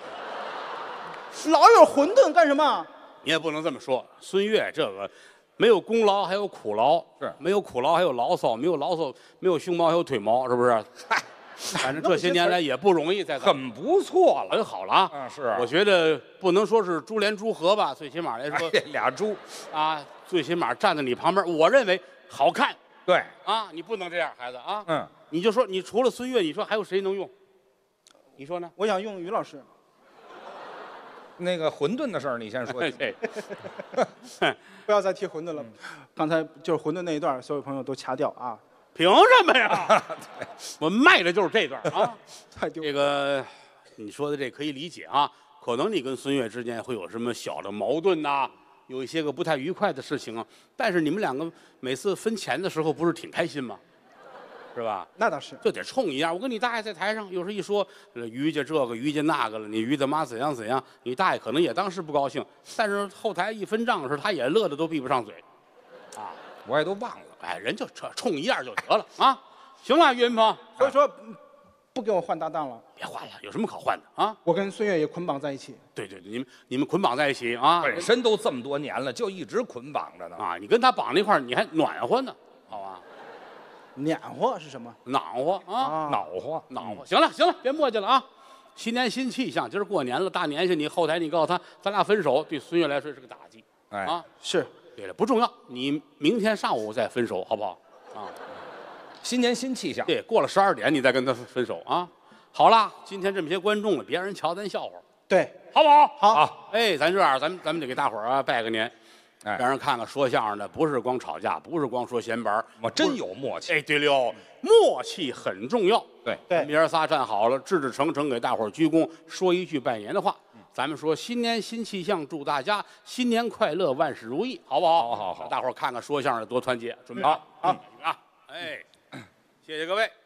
老有馄饨干什么？ 你也不能这么说，孙越这个没有功劳还有苦劳， 是没有苦劳还有牢骚，没有牢骚没有胸毛还有腿毛，是不是？嗨，反正这些年来也不容易，在很不错了。 很好了啊。 嗯，是啊我觉得不能说是珠联珠合吧，最起码来说哎俩猪， 啊，最起码站在你旁边，我认为好看对， 啊！你不能这样，孩子啊！ 嗯， 你就说你除了孙越，你说还有谁能用？你说呢？ 我想用于老师。 那个馄饨的事儿你先说。 对， 不要再提馄饨了，刚才就是馄饨那一段，所有朋友都掐掉啊， 凭什么呀？我卖的就是这段啊！ 太丢。 这个你说的这可以理解啊，可能你跟孙越之间会有什么小的矛盾呐、有一些个不太愉快的事情啊，但是你们两个每次分钱的时候不是挺开心吗？是吧？ 那倒是。 就得冲一样。我跟你大爷在台上，有时候一说呃于家这个于家那个了，你于大妈怎样怎样，你大爷可能也当时不高兴，但是后台一分账的时候，他也乐得都闭不上嘴，啊， 我也都忘了。 哎，人就冲冲一样就得了啊。行了，岳云鹏， 所以说，嗯不给我换搭档了， 别换了，有什么可换的啊？ 我跟孙越也捆绑在一起。 对对，对你们你们捆绑在一起啊， 本身都这么多年了，就一直捆绑着呢。 啊，你跟他绑在一块儿，你还暖和呢，好吧？ 暖和是什么？ 暖和啊， 啊， 恼火， 暖和。行了行了，别磨叽了啊！新年新气象，今儿过年了，大年下你后台你告诉他咱俩分手，对孙越来说是个打击哎， 啊。 是对了，不重要，你明天上午再分手好不好？啊， 新年新气象。 对，过了十二点你再跟他分手啊。好了，今天这么些观众了，别让人瞧咱笑话， 对， 好不好？ 好， 好， 哎，咱这样，咱们咱们得给大伙儿啊拜个年， 哎让人看看说相声的不是光吵架，不是光说闲白儿。 我真有默契。 哎，对了，默契很重要。 对对爷儿仨站好了，志志诚诚给大伙儿鞠躬，说一句拜年的话。咱们说新年新气象，祝大家新年快乐，万事如意，好不好？ 好好好大伙儿看看说相声的多团结，准备好好啊啊！哎，谢谢各位，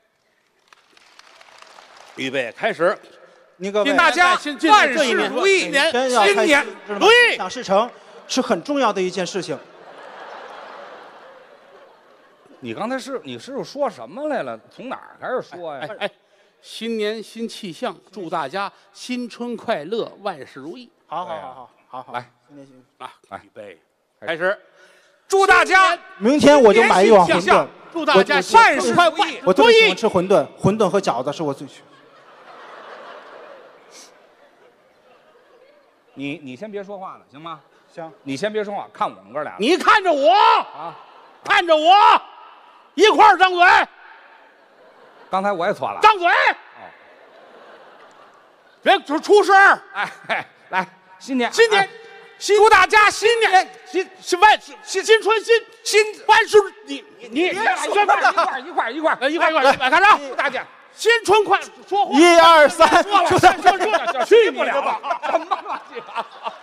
预备开始。 您各位祝大家新新万事这一年如意新年真要开新年心知道吗如意想事成是很重要的一件事情。 你刚才是你师傅说什么来了？从哪儿开始说呀？ 哎哎，新年新气象，祝大家新春快乐，万事如意好好对啊好好好好， 来今天行。 啊！ 来预备开开始。 祝大家明天我就买一碗馄饨新年新气象。祝大家我万事快如意。 我特别喜欢吃馄饨，馄饨和饺子是我最喜欢。 你你先别说话了，行吗？ 行， 你先别说话，看我们哥俩。 你看着我， 啊， 看着我，一块儿张嘴， 刚才我也错了。 张嘴，别出出声儿。 哎，哎来，新年新年哎祝大家新年新新万新新春新新万事，你你你一块儿一块儿一块儿一块儿呃一块儿一块儿，来看着， 祝大家先穿快，说话。 一二三， 说了， 就说这去你的吧！什么乱七八糟？